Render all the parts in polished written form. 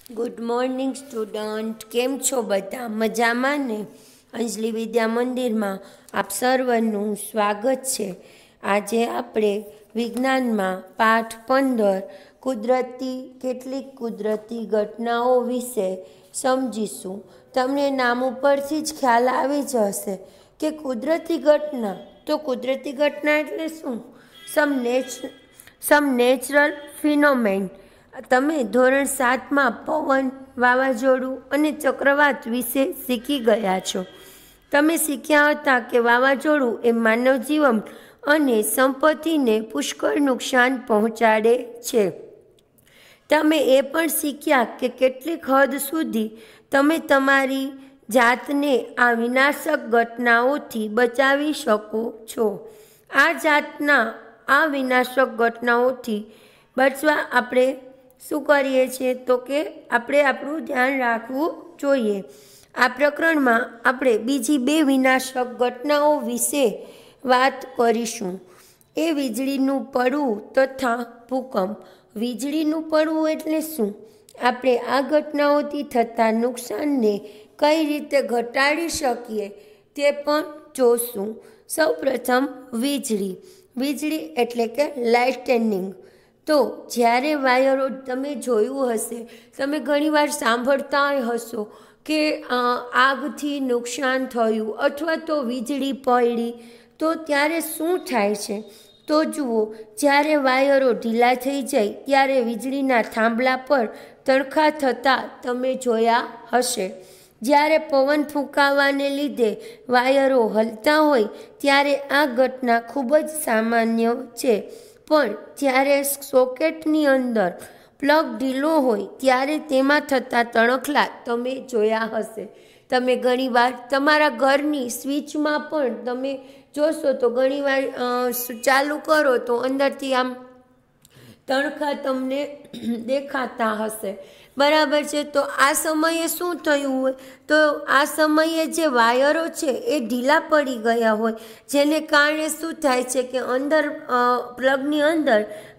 Good morning student, કેમ છો બધા? મજામાં ને? અંજલિ વિદ્યા મંદિરમાં આપ સર્વનું સ્વાગત છે. આજે આપણે વિજ્ઞાનમાં પાઠ 15 કેટલીક કુદરતી ઘટનાઓ વિશે સમજીશું. તમને નામ ઉપરથી જ ખ્યાલ આવી જશે કે કુદરતી ઘટના. તો કુદરતી ઘટના એટલે શું? Some natural phenomenon. તમે ધોરણ 7માં પવન, વાવાઝોડું અને ચક્રવાત વિશે શીખી ગયા છો. તમે શીખ્યા હતા કે વાવાઝોડું એ માનવ જીવન અને સંપત્તિને પુષ્કળ નુકસાન પહોંચાડે છે. તમે એ પણ શીખ્યા કે કેટલીક હદ સુધી તમે તમારી જાતને આ વિનાશક ઘટનાઓથી બચાવી શકો છો. આ વિનાશક ઘટનાઓથી બચવા આપણે શું કરીએ છીએ? તો કે આપણે આપણું ધ્યાન રાખવું જોઈએ. આ પ્રકરણમાં આપણે બીજી 2 વિનાશક ઘટનાઓ વિશે વાત કરીશું. એ વીજળીનું પડવું તથા ભૂકંપ. વીજળીનું પડવું એટલે શું? આપણે આ ઘટનાઓથી થતા નુકસાનને કઈ રીતે ઘટાડી શકીએ તે પણ જોશું. સૌપ્રથમ વીજળી એટલે કે લાઇટનિંગ. તો જ્યારે વાયરો, તમે જોયું હશે, તમે ઘણીવાર સાંભળતા હશો કે આગથી નુકસાન થયું અથવા તો વીજળી પડી, તો ત્યારે શું થાય છે? તો જુઓ, જ્યારે વાયરો ઢીલા થઈ જાય ત્યારે વીજળીના થાંભલા પર તણખા થતા તમે જોયા હશે. જ્યારે પવન ફૂંકાવાને લીધે વાયરો હલતા હોય ત્યારે આ ઘટના ખૂબ જ સામાન્ય છે. પણ જ્યારે સોકેટની અંદર પ્લગ ઢીલો હોય ત્યારે તેમાં થતા તણખલા તમે જોયા હશે. તમે ઘણીવાર તમારા ઘરની સ્વિચમાં પણ તમે જોશો તો ઘણીવાર ચાલુ કરો તો અંદરથી આમ તણખા તમને દેખાતા હશે. બરાબર છે. તો આ સમયે શું થયું હોય? તો આ સમયે જે વાયરો છે એ ઢીલા પડી ગયા હોય, જેને કારણે શું થાય છે કે અંદર પ્લગની અંદર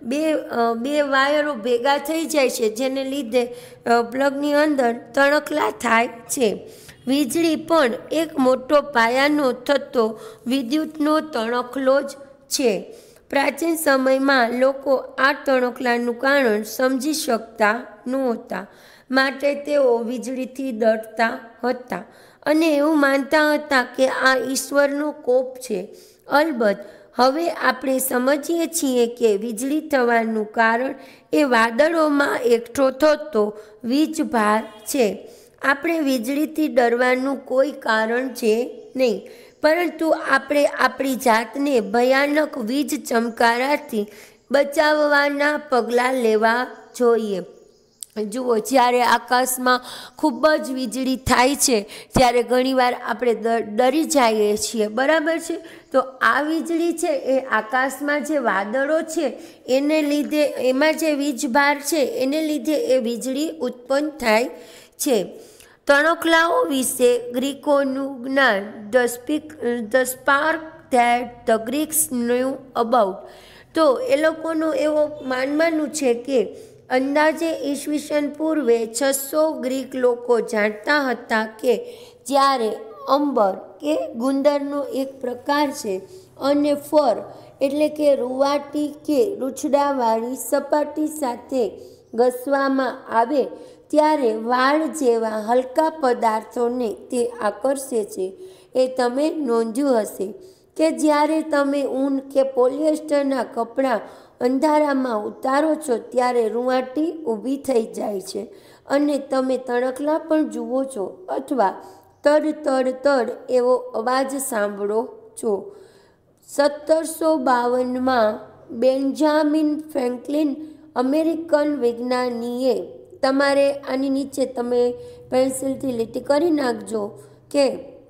બે વાયરો ભેગા થઈ જાય છે, જેને લીધે પ્લગની અંદર તણખલા થાય છે. વીજળી પણ એક મોટો પાયાનો થતો વિદ્યુતનો તણખલો જ છે. પ્રાચીન સમયમાં લોકો આ તણખલાનું કારણ સમજી શકતા નહોતા, માટે તેઓ વીજળીથી ડરતા હતા અને એવું માનતા હતા કે આ ઈશ્વરનો કોપ છે. અલબત્ત હવે આપણે સમજીએ છીએ કે વીજળી થવાનું કારણ એ વાદળોમાં એકઠો થતો વીજભાર છે. આપણે વીજળીથી ડરવાનું કોઈ કારણ છે નહીં, પરંતુ આપણે આપણી જાતને ભયાનક વીજ ચમકારાથી બચાવવાના પગલાં લેવા જોઈએ. જુઓ, જ્યારે આકાશમાં ખૂબ જ વીજળી થાય છે ત્યારે ઘણીવાર આપણે ડરી જઈએ છીએ. બરાબર છે. તો આ વીજળી છે એ આકાશમાં જે વાદળો છે એને લીધે, એમાં જે વીજભાર છે એને લીધે એ વીજળી ઉત્પન્ન થાય છે. તણખલાઓ વિશે ગ્રીકોનું જ્ઞાન. The spark that the Greeks knew about. તો એ લોકોનું એવું માનવાનું છે કે અંદાજે ઈસવીસન પૂર્વે 600 ગ્રીક લોકો જાણતા હતા કે જ્યારે અંબર કે ગુંદરનો એક પ્રકાર છે અને ફર એટલે કે રૂંવાટી કે રૂંછડાવાળી સપાટી સાથે ઘસવામાં આવે ત્યારે વાળ જેવા હલકા પદાર્થોને તે આકર્ષે છે. એ તમે નોંધ્યું હશે કે જ્યારે તમે ઊન કે પોલિએસ્ટરના કપડાં અંધારામાં ઉતારો છો ત્યારે રૂંવાટી ઊભી થઈ જાય છે અને તમે તણખલા પણ જુઓ છો અથવા તડ એવો અવાજ સાંભળો છો. 1752માં બેન્જામિન ફ્રેન્કલિન, અમેરિકન વિજ્ઞાનીએ, તમારે આની નીચે તમે પેન્સિલથી લીટી કરી નાખજો કે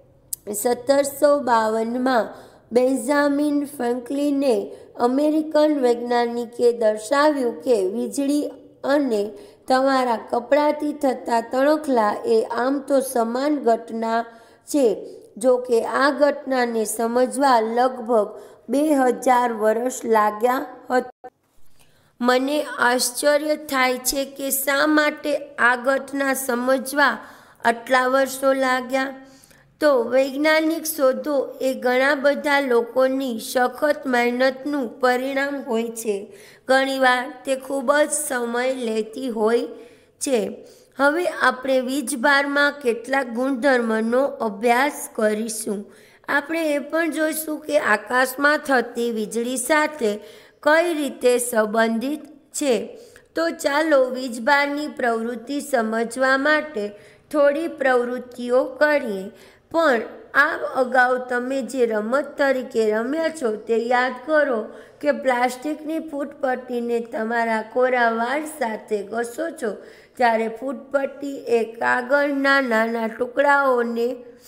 1752માં બેન્જામિન ફ્રેન્કલિને, અમેરિકન વૈજ્ઞાનિકે દર્શાવ્યું કે વીજળી અને તમારા કપડાથી થતા તણખલા એ આમ તો સમાન ઘટના છે. જો કે આ ઘટનાને સમજવા લગભગ 2000 વર્ષ લાગ્યા હતા. મને આશ્ચર્ય થાય છે કે શા માટે આ ઘટના સમજવા આટલા વર્ષો લાગ્યા. તો વૈજ્ઞાનિક શોધો એ ઘણા બધા લોકોની સખત મહેનતનું પરિણામ હોય છે. ઘણીવાર તે ખૂબ જ સમય લેતી હોય છે. હવે આપણે વીજભારમાં કેટલાક ગુણધર્મનો અભ્યાસ કરીશું. આપણે એ પણ જોઈશું કે આકાશમાં થતી વીજળી સાથે કઈ રીતે સંબંધિત છે. તો ચાલો વીજભારની પ્રવૃત્તિ સમજવા માટે થોડી પ્રવૃત્તિઓ કરીએ. પણ આ અગાઉ તમે જે રમત તરીકે રમ્યા છો તે યાદ કરો કે પ્લાસ્ટિકની ફૂટપટ્ટીને તમારા કોરા વાળ સાથે ઘસો છો ત્યારે ફૂટપટ્ટી એ કાગળના નાના ટુકડાઓને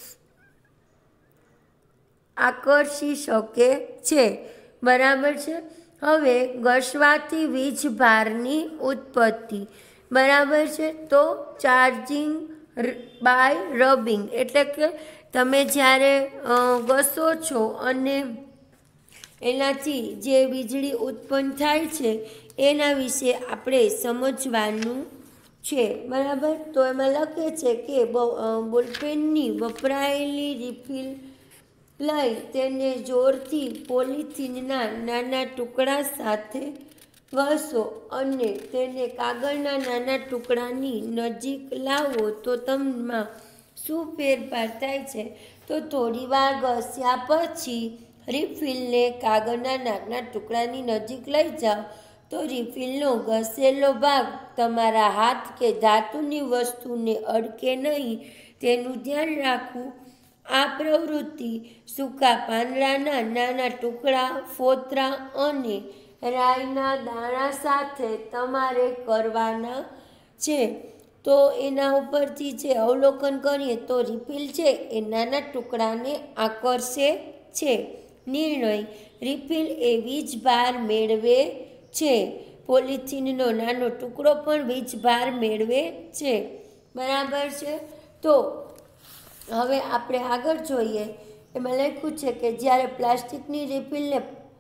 આકર્ષી શકે છે. બરાબર છે. હવે ઘસવાથી વીજભારની ઉત્પત્તિ. બરાબર છે. તો ચાર્જિંગ બાય રબિંગ એટલે કે તમે જ્યારે ઘસો છો અને એનાથી જે વીજળી ઉત્પન્ન થાય છે એના વિશે આપણે સમજવાનું છે. બરાબર. તો એમાં લખે છે કે બોલપેનની વપરાયેલી રિફિલ લઈ તેને જોરથી પોલિથીનના નાના ટુકડા સાથે ઘસો અને તેને કાગળના નાના ટુકડાની નજીક લાવો તો તેમાં શું ફેરફાર થાય છે. તો થોડી વાર ઘસ્યા પછી રિફિલને કાગળના નાના ટુકડાની નજીક લઈ જાઓ તો રિફિલનો ઘસેલો ભાગ તમારા હાથ કે ધાતુની વસ્તુને અડકે નહીં તેનું ધ્યાન રાખવું. આ પ્રવૃત્તિ સૂકા પાંદડાના નાના ટુકડા, ફોતરા અને રાઈના દાણા સાથે તમારે કરવાના છે. તો એના ઉપરથી જે અવલોકન કરીએ તો રિફિલ છે એ નાના ટુકડાને આકર્ષે છે. નિર્ણય: રિફિલ એ વીજભાર મેળવે છે. પોલિથીનનો નાનો ટુકડો પણ વીજભાર મેળવે છે. બરાબર છે. તો હવે આપણે આગળ જોઈએ. એમાં લખ્યું છે કે જ્યારે પ્લાસ્ટિકની રિફિલને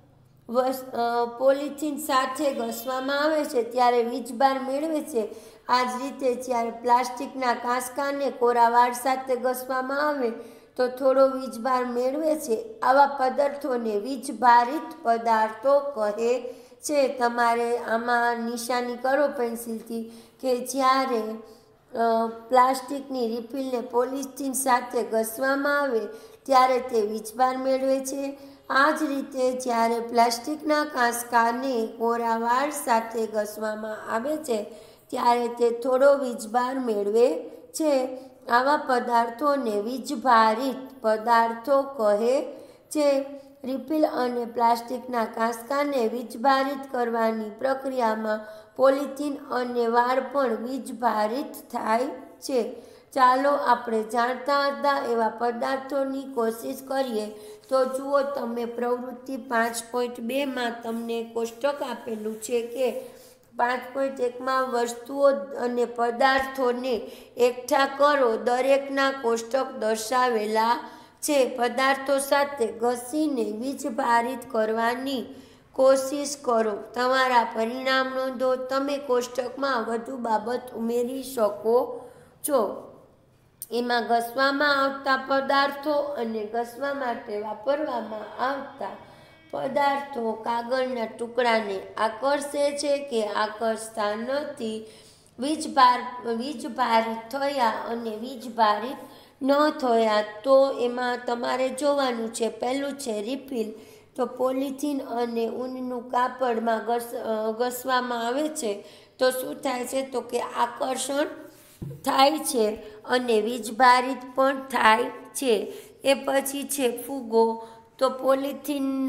પોલિથીન સાથે ઘસવામાં આવે છે ત્યારે વીજભાર મેળવે છે. આ જ રીતે જ્યારે પ્લાસ્ટિકના કાંસકાને કોરા વાળ સાથે ઘસવામાં આવે તો થોડો વીજભાર મેળવે છે. આવા પદાર્થોને વીજભારિત પદાર્થો કહે છે. તમારે આમાં નિશાની કરો પેન્સિલથી કે જ્યારે પ્લાસ્ટિકની રિફિલને પોલિથીન સાથે ઘસવામાં આવે ત્યારે તે વીજભાર મેળવે છે. આ જ રીતે જ્યારે પ્લાસ્ટિકના કાંસકાને કોરા વાળ સાથે ઘસવામાં આવે છે ત્યારે તે થોડો વીજભાર મેળવે છે. આવા પદાર્થોને વીજભારિત પદાર્થો કહે છે. રિફિલ અને પ્લાસ્ટિકના કાંસકાને વીજભારિત કરવાની પ્રક્રિયામાં પોલિથીન અને વાળ પણ વીજભારિત થાય છે. ચાલો આપણે જાણતા હતા એવા પદાર્થોની કોશિશ કરીએ. તો જુઓ તમે પ્રવૃત્તિ 5.2માં તમને કોષ્ટક આપેલું છે કે 5.1માં વસ્તુઓ અને પદાર્થોને એકઠા કરો. દરેકના કોષ્ટક દર્શાવેલા છે. પદાર્થો સાથે ઘસીને વીજભારિત કરવાની કોશિશ કરો. તમારા પરિણામ નોંધો. તમે કોષ્ટકમાં વધુ બાબત ઉમેરી શકો છો. એમાં ઘસવામાં આવતા પદાર્થો અને ઘસવા માટે વાપરવામાં આવતા પદાર્થો કાગળના ટુકડાને આકર્ષે છે કે આકર્ષતા નથી. વીજભારિત થયા અને વીજભારિત ન થયા. તો એમાં તમારે જોવાનું છે. પહેલું છે રિફિલ. તો પોલિથીન અને ઊનનું કાપડમાં ઘસવામાં આવે છે તો શું થાય છે તો કે આકર્ષણ થાય છે અને વીજભારિત પણ થાય છે. એ પછી છે ફૂગો. તો પોલિથીન,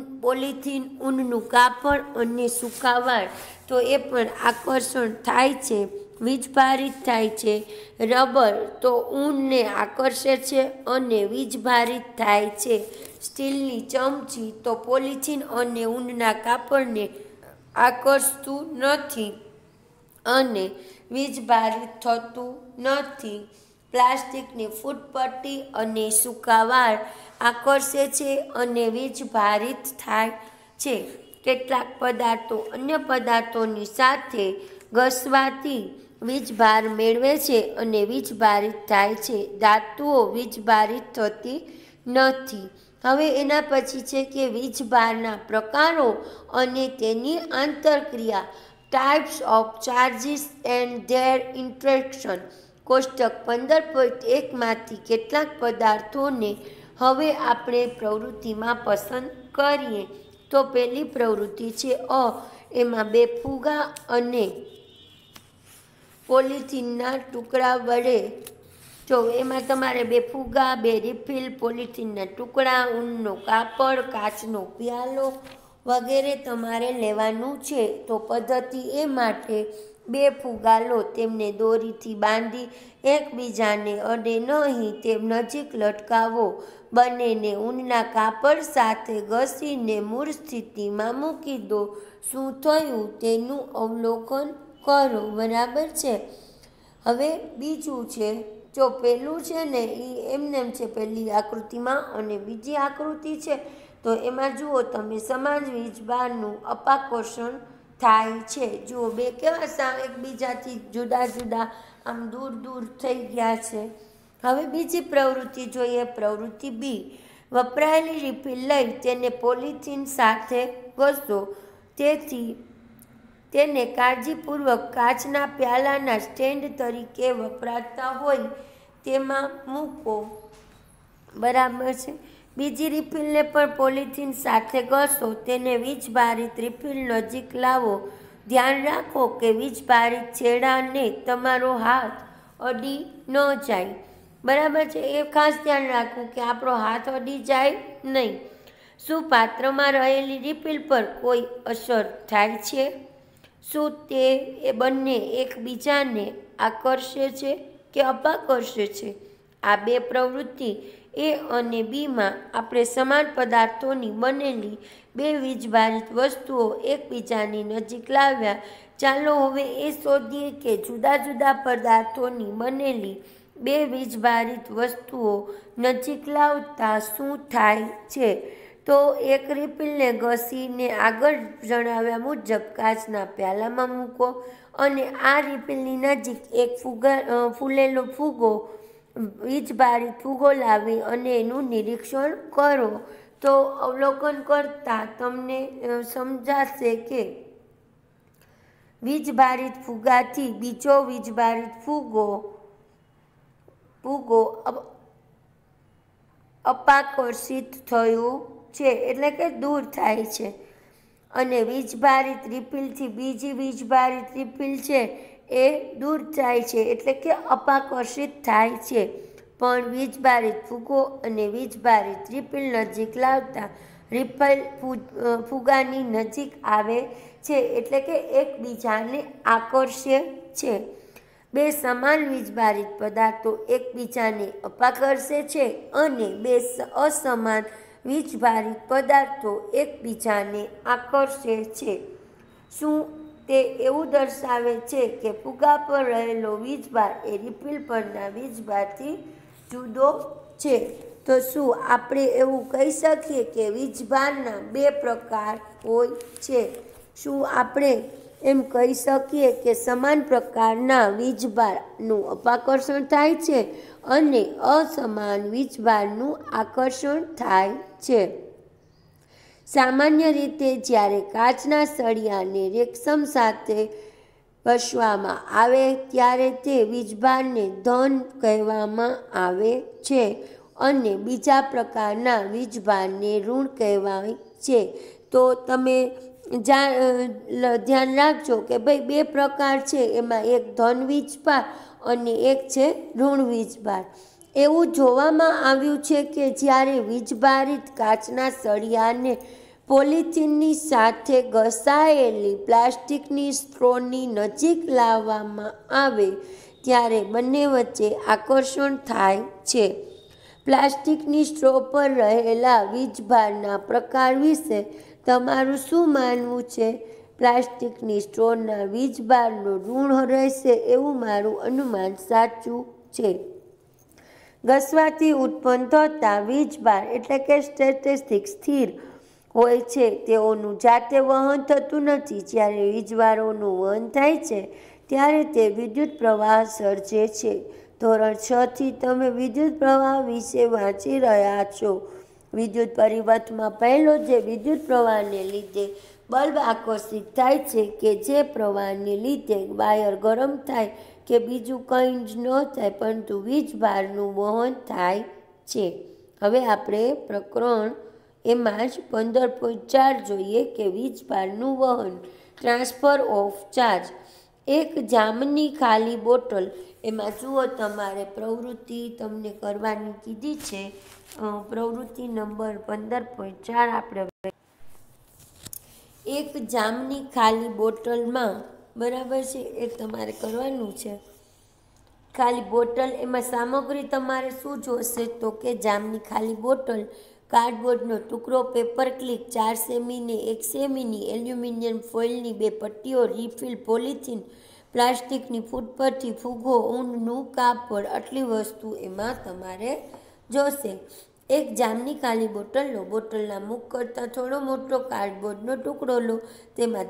ઊનનું કાપડ અને સૂકા વાળ તો એ પણ આકર્ષણ થાય છે, વીજભારિત થાય છે. રબર તો ઊનને આકર્ષે છે અને વીજભારિત થાય છે. સ્ટીલની ચમચી તો પોલિથીન અને ઊનના કાપડને આકર્ષતું નથી અને વીજભારિત થતું નથી. પ્લાસ્ટિકની ફૂટપટ્ટી અને સૂકા વાળ આકર્ષે છે અને વીજભારિત થાય છે. કેટલાક પદાર્થો અન્ય પદાર્થોની સાથે ઘસવાથી વીજભાર મેળવે છે અને વીજભારિત થાય છે. ધાતુઓ વીજભારિત થતી નથી. હવે એના પછી છે કે વીજભારના પ્રકારો અને તેની આંતરક્રિયા. Types of charges and their interaction. કોષ્ટક 15.1 માંથી કેટલાક પદાર્થોને હવે આપણે પ્રવૃત્તિમાં પસંદ કરીએ. તો પહેલી પ્રવૃત્તિ છે અ. એમાં 2 ફુગા અને પોલિથીનના ટુકડા વડે, જો એમાં તમારે 2 ફુગા, 2 રિફિલ, પોલિથીનના ટુકડા, ઊનનો કાપડ, કાચનો પ્યાલો વગેરે તમારે લેવાનું છે. તો પદ્ધતિ એ માટે 2 ફુગા લો, તેમને દોરીથી બાંધી એકબીજાને અડે નહીં તેમ નજીક લટકાવો. બંનેને ઊનના કાપડ સાથે ઘસીને મૂળ સ્થિતિમાં મૂકી દો. શું થયું તેનું અવલોકન કરો. બરાબર છે. હવે બીજું છે, જો પહેલું છે ને એ એમનેમ છે પહેલી આકૃતિમાં, અને બીજી આકૃતિ છે તો એમાં જુઓ તમે સમાન વીજભારનું અપાકર્ષણ થાય છે. જુઓ 2 કેવા એકબીજાથી જુદા જુદા આમ દૂર દૂર થઈ ગયા છે. હવે બીજી પ્રવૃત્તિ જોઈએ, પ્રવૃત્તિ બી. વપરાયેલી રિફિલ લઈ તેને પોલિથીન સાથે ઘસો. તેથી તેને કાળજીપૂર્વક કાચના પ્યાલાના સ્ટેન્ડ તરીકે વપરાતા હોય તેમાં મૂકો. બરાબર છે. બીજી રિફિલને પણ પોલિથીન સાથે ઘસો. તેને વીજભારિત રિફિલ નજીક લાવો. ધ્યાન રાખો કે વીજભારિત છેડાને તમારો હાથ અડી ન જાય. બરાબર છે. એ ખાસ ધ્યાન રાખવું કે આપણો હાથ અડી જાય નહીં. શું પાત્રમાં રહેલી રિફિલ પર કોઈ અસર થાય છે? શું તે બંને એકબીજાને આકર્ષે છે કે અપાકર્ષે છે? આ 2 પ્રવૃત્તિ એ અને બીમાં આપણે સમાન પદાર્થોની બનેલી 2 વીજભારિત વસ્તુઓ એકબીજાની નજીક લાવ્યા. ચાલો હવે એ શોધીએ કે જુદા જુદા પદાર્થોની બનેલી 2 વીજભારિત વસ્તુઓ નજીક લાવતા શું થાય છે. તો એક રિફિલને ઘસીને આગળ જણાવ્યા મુજબ કાચના પ્યાલામાં મૂકો અને આ રિફિલની નજીક એક ફૂલેલો ફુગ્ગો, વીજભારિત ફુગ્ગો લાવી અને એનું નિરીક્ષણ કરો. તો અવલોકન કરતા તમને સમજાશે કે વીજભારિત ફુગ્ગાથી બીજો વીજભારિત ફુગ્ગો અપાકર્ષિત થયું છે, એટલે કે દૂર થાય છે. અને વીજભારિત રિફિલથી બીજી વીજભારિત રિફિલ છે એ દૂર થાય છે, એટલે કે અપાકર્ષિત થાય છે. પણ વીજભારિત ફુગ્ગો અને વીજભારિત રિફિલ નજીક લાવતા રિફિલ ફુગ્ગાની નજીક આવે છે, એટલે કે એકબીજાને આકર્ષે છે. 2 સમાન વીજભારિત પદાર્થો એકબીજાને અપાકર્ષે છે અને 2 અસમાન વીજભારિત પદાર્થો એકબીજાને આકર્ષે છે. શું તે એવું દર્શાવે છે કે ફુગ્ગા પર રહેલો વીજભાર એ રિફિલ પરના વીજભારથી જુદો છે? તો શું આપણે એવું કહી શકીએ કે વીજભારના 2 પ્રકાર હોય છે? શું આપણે એમ કહી શકીએ કે સમાન પ્રકારના વીજભારનું અપાકર્ષણ થાય છે અને અસમાન વીજભારનું આકર્ષણ થાય છે? સામાન્ય રીતે જ્યારે કાચના સળિયાને રેશમ સાથે ઘસવામાં આવે ત્યારે તે વીજભારને ધન કહેવામાં આવે છે અને બીજા પ્રકારના વીજભારને ઋણ કહેવાય છે. તો તમે ધ્યાન રાખજો કે ભાઈ 2 પ્રકાર છે, એમાં એક ધન વીજભાર અને એક છે ઋણ વીજભાર. એવું જોવામાં આવ્યું છે કે જ્યારે વીજભારિત કાચના સળિયાને પોલિથીનની સાથે ઘસાયેલી પ્લાસ્ટિકની સ્ટ્રોની નજીક લાવવામાં આવે ત્યારે બંને વચ્ચે આકર્ષણ થાય છે. પ્લાસ્ટિકની સ્ટ્રો પર રહેલા વીજભારના પ્રકાર વિશે તમારું શું માનવું છે? પ્લાસ્ટિકની સ્ટ્રોના વીજભારનો ઋણ રહેશે એવું મારું અનુમાન સાચું છે. ઘસવાથી ઉત્પન્ન થતા વીજભાર એટલે કે સ્ટેટિસ્ટિક સ્થિર હોય છે તેઓનું જાતે વહન થતું નથી. જ્યારે વીજભારોનું વહન થાય છે ત્યારે તે વિદ્યુત પ્રવાહ સર્જે છે. ધોરણ 6 થી તમે વિદ્યુત પ્રવાહ વિશે વાંચી રહ્યા છો. વિદ્યુત પરિપથમાં પહેલો જે વિદ્યુત પ્રવાહને લીધે બલ્બ આકર્ષિત થાય છે કે જે પ્રવાહને લીધે વાયર ગરમ થાય કે બીજું કંઈ જ ન થાય પરંતુ વીજભારનું વહન થાય છે. હવે આપણે પ્રકરણ એમાં જ 15.4 જોઈએ કે વીજભારનું વહન, ટ્રાન્સફર ઓફ ચાર્જ. એક જામની ખાલી બોટલ, એમાં જુઓ તમારે પ્રવૃત્તિ તમને કરવાની કીધી છે. પ્રવૃત્તિ નંબર 15.4 આપણે એક જામની ખાલી બોટલમાં, બરાબર છે, એ તમારે કરવાનું છે. ખાલી બોટલ, એમાં સામગ્રી તમારે શું જોશે તો કે જામની ખાલી બોટલ, કાર્ડબોર્ડનો ટુકડો, પેપર ક્લિપ, 4 સેમી ને 1 સેમીની એલ્યુમિનિયમ ફોઇલની 2 પટ્ટીઓ, રીફિલ, પોલિથીન, પ્લાસ્ટિકની ફૂટપટ્ટી, ફુગ્ગો, ઊનનું કાપડ, આટલી વસ્તુ એમાં તમારે જોશે. એક જામની ખાલી બોટલ લો. બોટલના મુખ કરતાં થોડો મોટો કાર્ડબોર્ડનો ટુકડો લો. તેમાં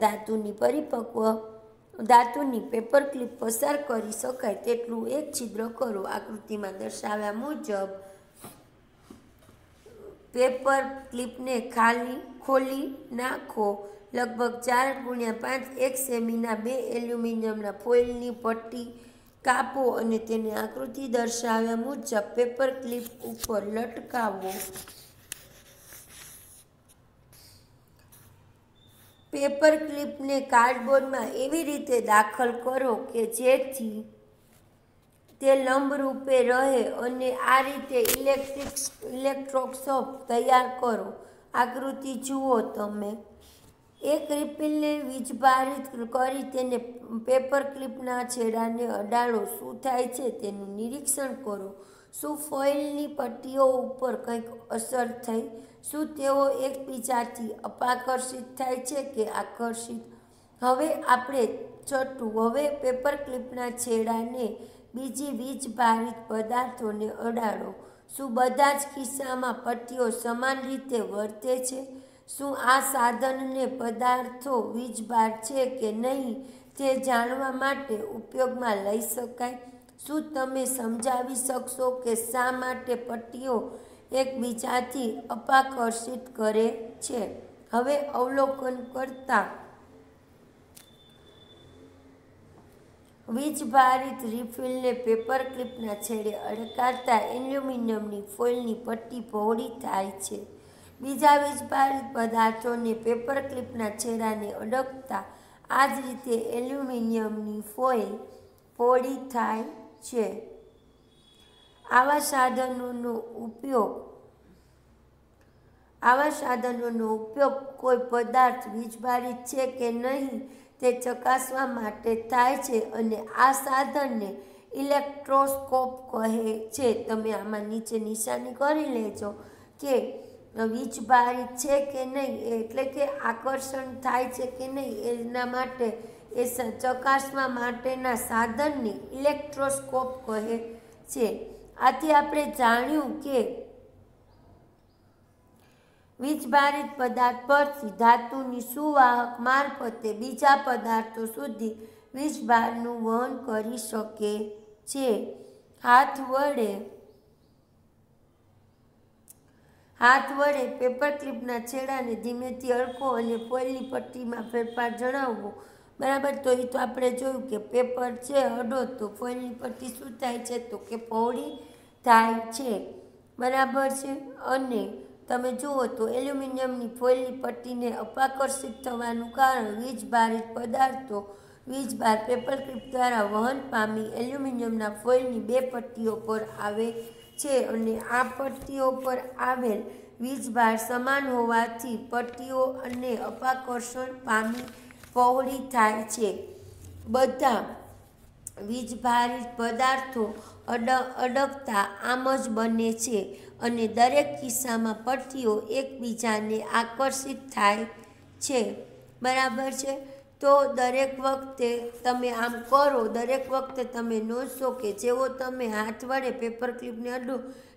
ધાતુની પેપર ક્લિપ પસાર કરી શકાય તેટલું એક છિદ્ર કરો. આકૃતિમાં દર્શાવ્યા મુજબ પેપર ક્લિપને ખોલી નાખો. લગભગ 4x5 1 સેમીના 2 એલ્યુમિનિયમના ફોઇલની પટ્ટી કાપો અને તેને આકૃતિ દર્શાવ્યા મુજબ પેપર ક્લિપ ઉપર લટકાવો. પેપર ક્લિપને કાર્ડબોર્ડમાં એવી રીતે દાખલ કરો કે જેથી તે લંબરૂપે રહે અને આ રીતે ઇલેક્ટ્રોસ્કોપ તૈયાર કરો. આકૃતિ જુઓ તમે. એક રીફિલને વીજભારિત કરી તેને પેપર ક્લિપના છેડાને અડાડો. શું થાય છે તેનું નિરીક્ષણ કરો. શું ફોઇલની પટ્ટીઓ ઉપર કંઈક અસર થઈ? શું તેઓ એકબીજાથી અપાકર્ષિત થાય છે કે આકર્ષિત? હવે આપણે છઠ્ઠું. હવે પેપર ક્લિપના છેડાને બીજી વીજભારિત પદાર્થોને અડાડો. શું બધા જ કિસ્સામાં પટ્ટીઓ સમાન રીતે વર્તે છે? શું આ સાધનને પદાર્થો વીજભાર છે કે નહીં તે જાણવા માટે ઉપયોગમાં લઈ શકાય? શું તમે સમજાવી શકશો કે શા માટે પટ્ટીઓ એકબીજાથી અપાકર્ષિત કરે છે? હવે અવલોકન કરતા વીજભારિત રીફિલને પેપર ક્લિપના છેડે અડકાતા એલ્યુમિનિયમની ફોઇલની પટ્ટી પહોળી થાય છે. બીજા વીજભારિત પદાર્થોને પેપર ક્લિપના છેડાને અડકતા આ જ રીતે એલ્યુમિનિયમની ફોઇલ પહોળી થાય છે. આવા સાધનોનો ઉપયોગ કોઈ પદાર્થ વીજભારિત છે કે નહીં તે ચકાસવા માટે થાય છે અને આ સાધનને ઇલેક્ટ્રોસ્કોપ કહે છે. તમે આમાં નીચે નિશાની કરી લેજો કે વીજભારિત છે કે નહીં, એટલે કે આકર્ષણ થાય છે કે નહીં, એના માટે એ ચકાસવા માટેના સાધનને ઇલેક્ટ્રોસ્કોપ કહે છે. આથી આપણે જાણ્યું કે વીજભારિત પદાર્થ પરથી ધાતુની સુવાહક મારફતે બીજા પદાર્થો સુધી વીજભારનું વહન કરી શકે છે. હાથ વડે પેપર ક્લિપના છેડાને ધીમેથી અડકો અને ફોઇલની પટ્ટીમાં ફેરફાર જણાવવો. બરાબર, તો એ તો આપણે જોયું કે પેપર છે અડો તો ફોઇલની પટ્ટી શું થાય છે તો કે પહોળી થાય છે. બરાબર છે. અને તમે જુઓ તો એલ્યુમિનિયમની ફોઇલની પટ્ટીને અપાકર્ષિત થવાનું કારણ વીજભારિત પદાર્થો વીજભાર પેપર ક્લિપ દ્વારા વહન પામી એલ્યુમિનિયમના ફોઇલની 2 પટ્ટીઓ પર આવે છે અને આ પટ્ટીઓ પર આવેલ વીજભાર સમાન હોવાથી પટ્ટીઓ અને અપાકર્ષણ પામી પહોળી થાય છે. બધા વીજભારિત પદાર્થો અડકતા આમ જ બને છે અને દરેક કિસ્સામાં પટ્ટીઓ એકબીજાને આકર્ષિત થાય છે. બરાબર છે. તો દરેક વખતે તમે આમ કરો, દરેક વખતે તમે નોંધશો કે જેવો તમે હાથ વડે પેપર ક્લિપને અડો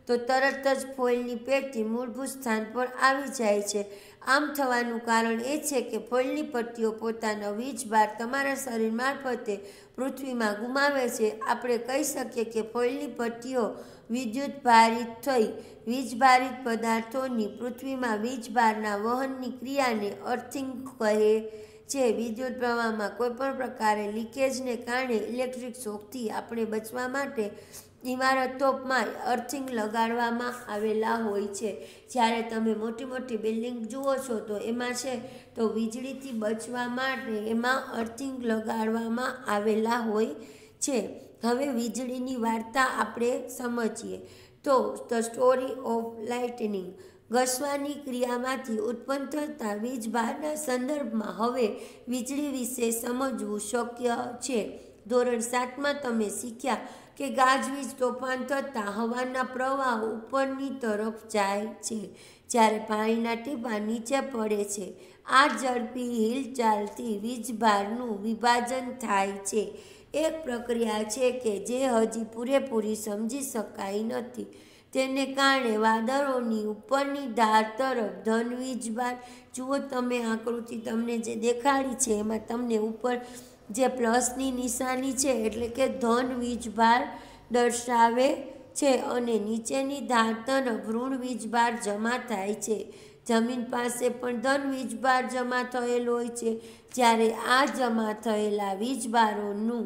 તો તરત જ ફોઇલની પેટી મૂળભૂત સ્થાન પર આવી જાય છે. આમ થવાનું કારણ એ છે કે ફોઇલની પટ્ટીઓ પોતાનો વીજભાર તમારા શરીર મારફતે પૃથ્વીમાં ગુમાવે છે. આપણે કહી શકીએ કે ફોઇલની પટ્ટીઓ વિદ્યુતભારિત થઈ. વીજભારિત પદાર્થોની પૃથ્વીમાં વીજભારના વહનની ક્રિયાને અર્થિંગ કહે છે. વિદ્યુત પ્રવાહમાં કોઈપણ પ્રકારે લીકેજને કારણે ઇલેક્ટ્રિક શોકથી આપણે બચવા માટે ઇમારતોમાં અર્થિંગ લગાડવામાં આવેલા હોય છે. જ્યારે તમે મોટી મોટી બિલ્ડિંગ જુઓ છો તો એમાં છે તો વીજળીથી બચવા માટે એમાં અર્થિંગ લગાડવામાં આવેલા હોય છે. હવે વીજળીની વાર્તા આપણે સમજીએ તો ધ સ્ટોરી ઓફ લાઇટનિંગ. ઘસવાની ક્રિયામાંથી ઉત્પન્ન થતા વીજભારના સંદર્ભમાં હવે વીજળી વિશે સમજવું શક્ય છે. ધોરણ 7માં તમે શીખ્યા કે ગાજવીજ તોફાન થતાં હવાના પ્રવાહ ઉપરની તરફ જાય છે જ્યારે પાણીના ટીપાં નીચે પડે છે. આ ઝડપી હિલચાલથી વીજભારનું વિભાજન થાય છે. એક પ્રક્રિયા છે કે જે હજી પૂરેપૂરી સમજી શકાઈ નથી. તેને કારણે વાદળોની ઉપરની ધાર તરફ ધન વીજભાર, જુઓ તમે આકૃતિ તમને જે દેખાડી છે એમાં તમને ઉપર જે પ્લસની નિશાની છે એટલે કે ધન વીજભાર દર્શાવે છે અને નીચેની ધાર તરફ ઋણ વીજભાર જમા થાય છે. જમીન પાસે પણ ધન વીજભાર જમા થયેલો હોય છે. જ્યારે આ જમા થયેલા વીજભારોનું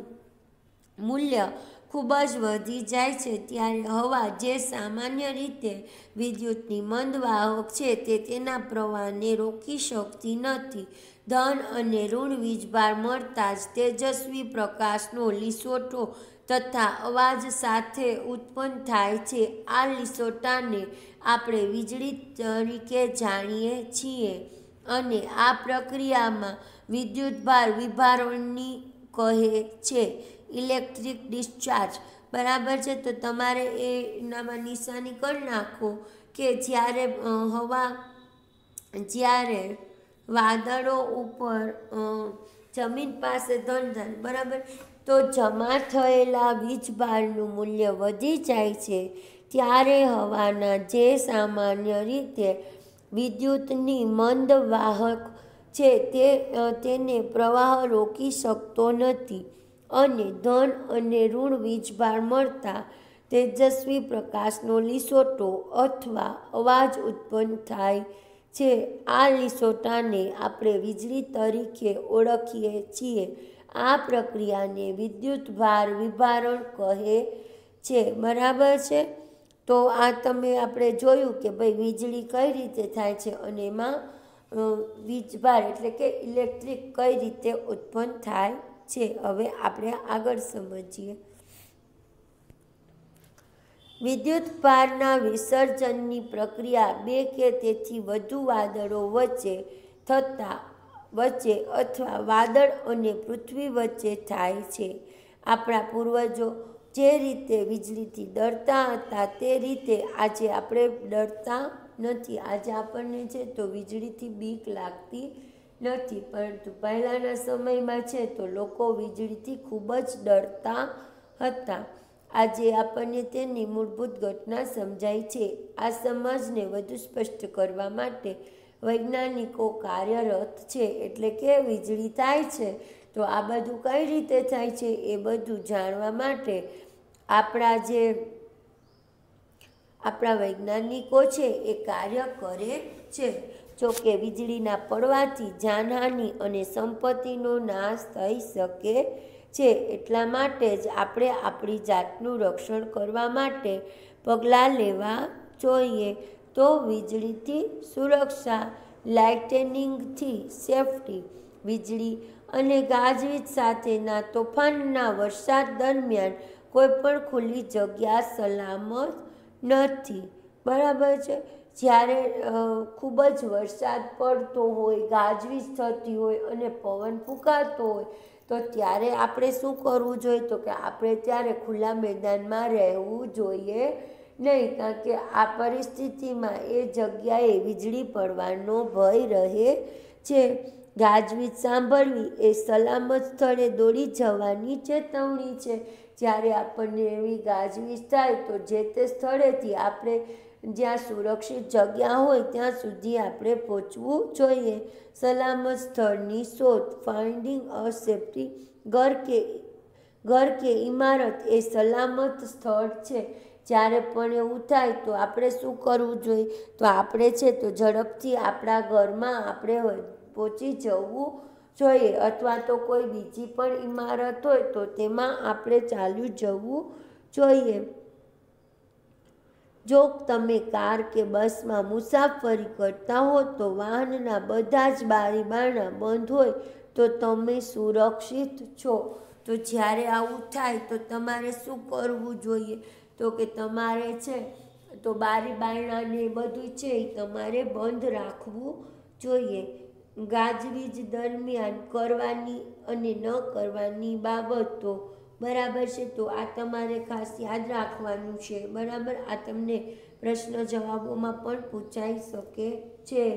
મૂલ્ય ખૂબ જ વધી જાય છે ત્યારે હવા જે સામાન્ય રીતે વિદ્યુતની મંદ વાહક છે તે તેના પ્રવાહને રોકી શકતી નથી. ધન અને ઋણ વીજભાર મળતા જ તેજસ્વી પ્રકાશનો લીસોટો તથા અવાજ સાથે ઉત્પન્ન થાય છે. આ લીસોટાને આપણે વીજળી તરીકે જાણીએ છીએ અને આ પ્રક્રિયામાં વિદ્યુતભાર વિભારણની કહે છે. ઇલેક્ટ્રિક ડિસ્ચાર્જ, બરાબર છે. તો તમારે એનામાં નિશાની કરી નાખો કે જ્યારે વાદળો ઉપર જમીન પાસે ધન, બરાબર, તો જમા થયેલા વીજભારનું મૂલ્ય વધી જાય છે ત્યારે હવાના જે સામાન્ય રીતે વિદ્યુતની મંદ વાહક છે તેને પ્રવાહ રોકી શકતો નથી અને ધન અને ઋણ વીજભાર મળતા તેજસ્વી પ્રકાશનો લીસોટો અથવા અવાજ ઉત્પન્ન થાય છે. આ લીસોટાને આપણે વીજળી તરીકે ઓળખીએ છીએ. આ પ્રક્રિયાને વિદ્યુતભાર વિભારણ કહે છે, બરાબર છે. તો આ આપણે જોયું કે ભાઈ વીજળી કઈ રીતે થાય છે અને એમાં વીજભાર એટલે કે ઇલેક્ટ્રિક કઈ રીતે ઉત્પન્ન થાય છે. હવે આપણે આગળ સમજીએ. વિદ્યુતભારના વિસર્જનની પ્રક્રિયા બે કે તેથી વધુ વાદળો વચ્ચે અથવા વાદળ અને પૃથ્વી વચ્ચે થાય છે. આપણા પૂર્વજો જે રીતે વીજળીથી ડરતા હતા તે રીતે આજે આપણે ડરતા નથી. આજે આપણને છે તો વીજળીથી બીક લાગતી નથી, પરંતુ પહેલાંના સમયમાં છે તો લોકો વીજળીથી ખૂબ જ ડરતા હતા. આજે આપણને તેની મૂળભૂત ઘટના સમજાય છે. આ સમજને વધુ સ્પષ્ટ કરવા માટે વૈજ્ઞાનિકો કાર્યરત છે. એટલે કે વીજળી થાય છે તો આ બધું કઈ રીતે થાય છે એ બધું જાણવા માટે આપણા વૈજ્ઞાનિકો છે એ કાર્ય કરે છે. જો કે વીજળીના પડવાથી જાનહાનિ અને સંપત્તિનો નાશ થઈ શકે છે. એટલા માટે જ આપણે આપણી જાતનું રક્ષણ કરવા માટે પગલાં લેવા જોઈએ. તો વીજળીથી સુરક્ષા, લાઇટનિંગથી સેફટી. વીજળી અને ગાજવીજ સાથેના તોફાનના વરસાદ દરમિયાન કોઈપણ ખુલ્લી જગ્યા સલામત નથી, બરાબર છે. જ્યારે ખૂબ જ વરસાદ પડતો હોય, ગાજવીજ થતી હોય અને પવન ફૂંકાતો હોય તો ત્યારે આપણે શું કરવું જોઈએ? તો કે આપણે ત્યારે ખુલ્લા મેદાનમાં રહેવું જોઈએ નહીં, કારણ કે આ પરિસ્થિતિમાં એ જગ્યાએ વીજળી પડવાનો ભય રહે છે. ગાજવીજ સાંભળવી એ સલામત સ્થળે દોડી જવાની ચેતવણી છે. જ્યારે આપણને એવી ગાજવીજ થાય તો જે તે સ્થળેથી આપણે જ્યાં સુરક્ષિત જગ્યા હોય ત્યાં સુધી આપણે પહોંચવું જોઈએ. સલામત સ્થળની શોધ. ફાઇન્ડિંગ અ સેફ્ટી ઘર કે ઇમારત એ સલામત સ્થળ છે. જ્યારે પણ એવું થાય તો આપણે શું કરવું જોઈએ? તો આપણે છે તો ઝડપથી આપણા ઘરમાં આપણે પહોંચી જવું જોઈએ, અથવા તો કોઈ બીજી પણ ઇમારત હોય તો તેમાં આપણે ચાલ્યું જવું જોઈએ. જો તમે કાર કે બસમાં મુસાફરી કરતા હો તો વાહનના બધા જ બારી બારણા બંધ હોય તો તમે સુરક્ષિત છો. તો જ્યારે આવું થાય તો તમારે શું કરવું જોઈએ? તો કે તમારે છે તો બારી બારણાને બધું છે એ તમારે બંધ રાખવું જોઈએ. ગાજવીજ દરમિયાન કરવાની અને ન કરવાની બાબતો. બરાબર છે, તો આ તમારે ખાસ યાદ રાખવાનું છે. બરાબર, આ તમને પ્રશ્ન જવાબોમાં પણ પૂછાઈ શકે છે.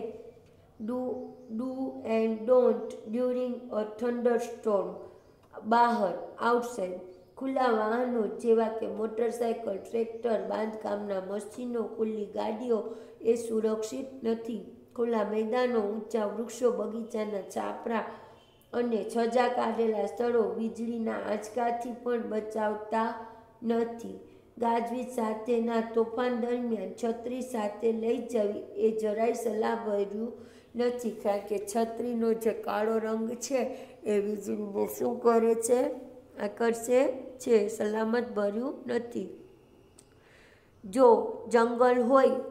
Do and don't during a thunderstorm. બહાર, આઉટસાઇડ. ખુલ્લા વાહનો જેવા કે મોટરસાયકલ, ટ્રેક્ટર, બાંધકામના મશીનો, ખુલ્લી ગાડીઓ એ સુરક્ષિત નથી. ખુલ્લા મેદાનો, ઊંચા વૃક્ષો, બગીચાના છાપરા અને છજા કાઢેલા સ્થળો વીજળીના આંચકાથી પણ બચાવતા નથી. ગાજવીજ સાથેના તોફાન દરમિયાન છત્રી સાથે લઈ જવી એ જરાય સલાહભર્યું નથી, કારણ કે છત્રીનો જે કાળો રંગ છે એ વીજળીને શું કરે છે? આકર્ષે છે, સલામત ભર્યું નથી. જો જંગલ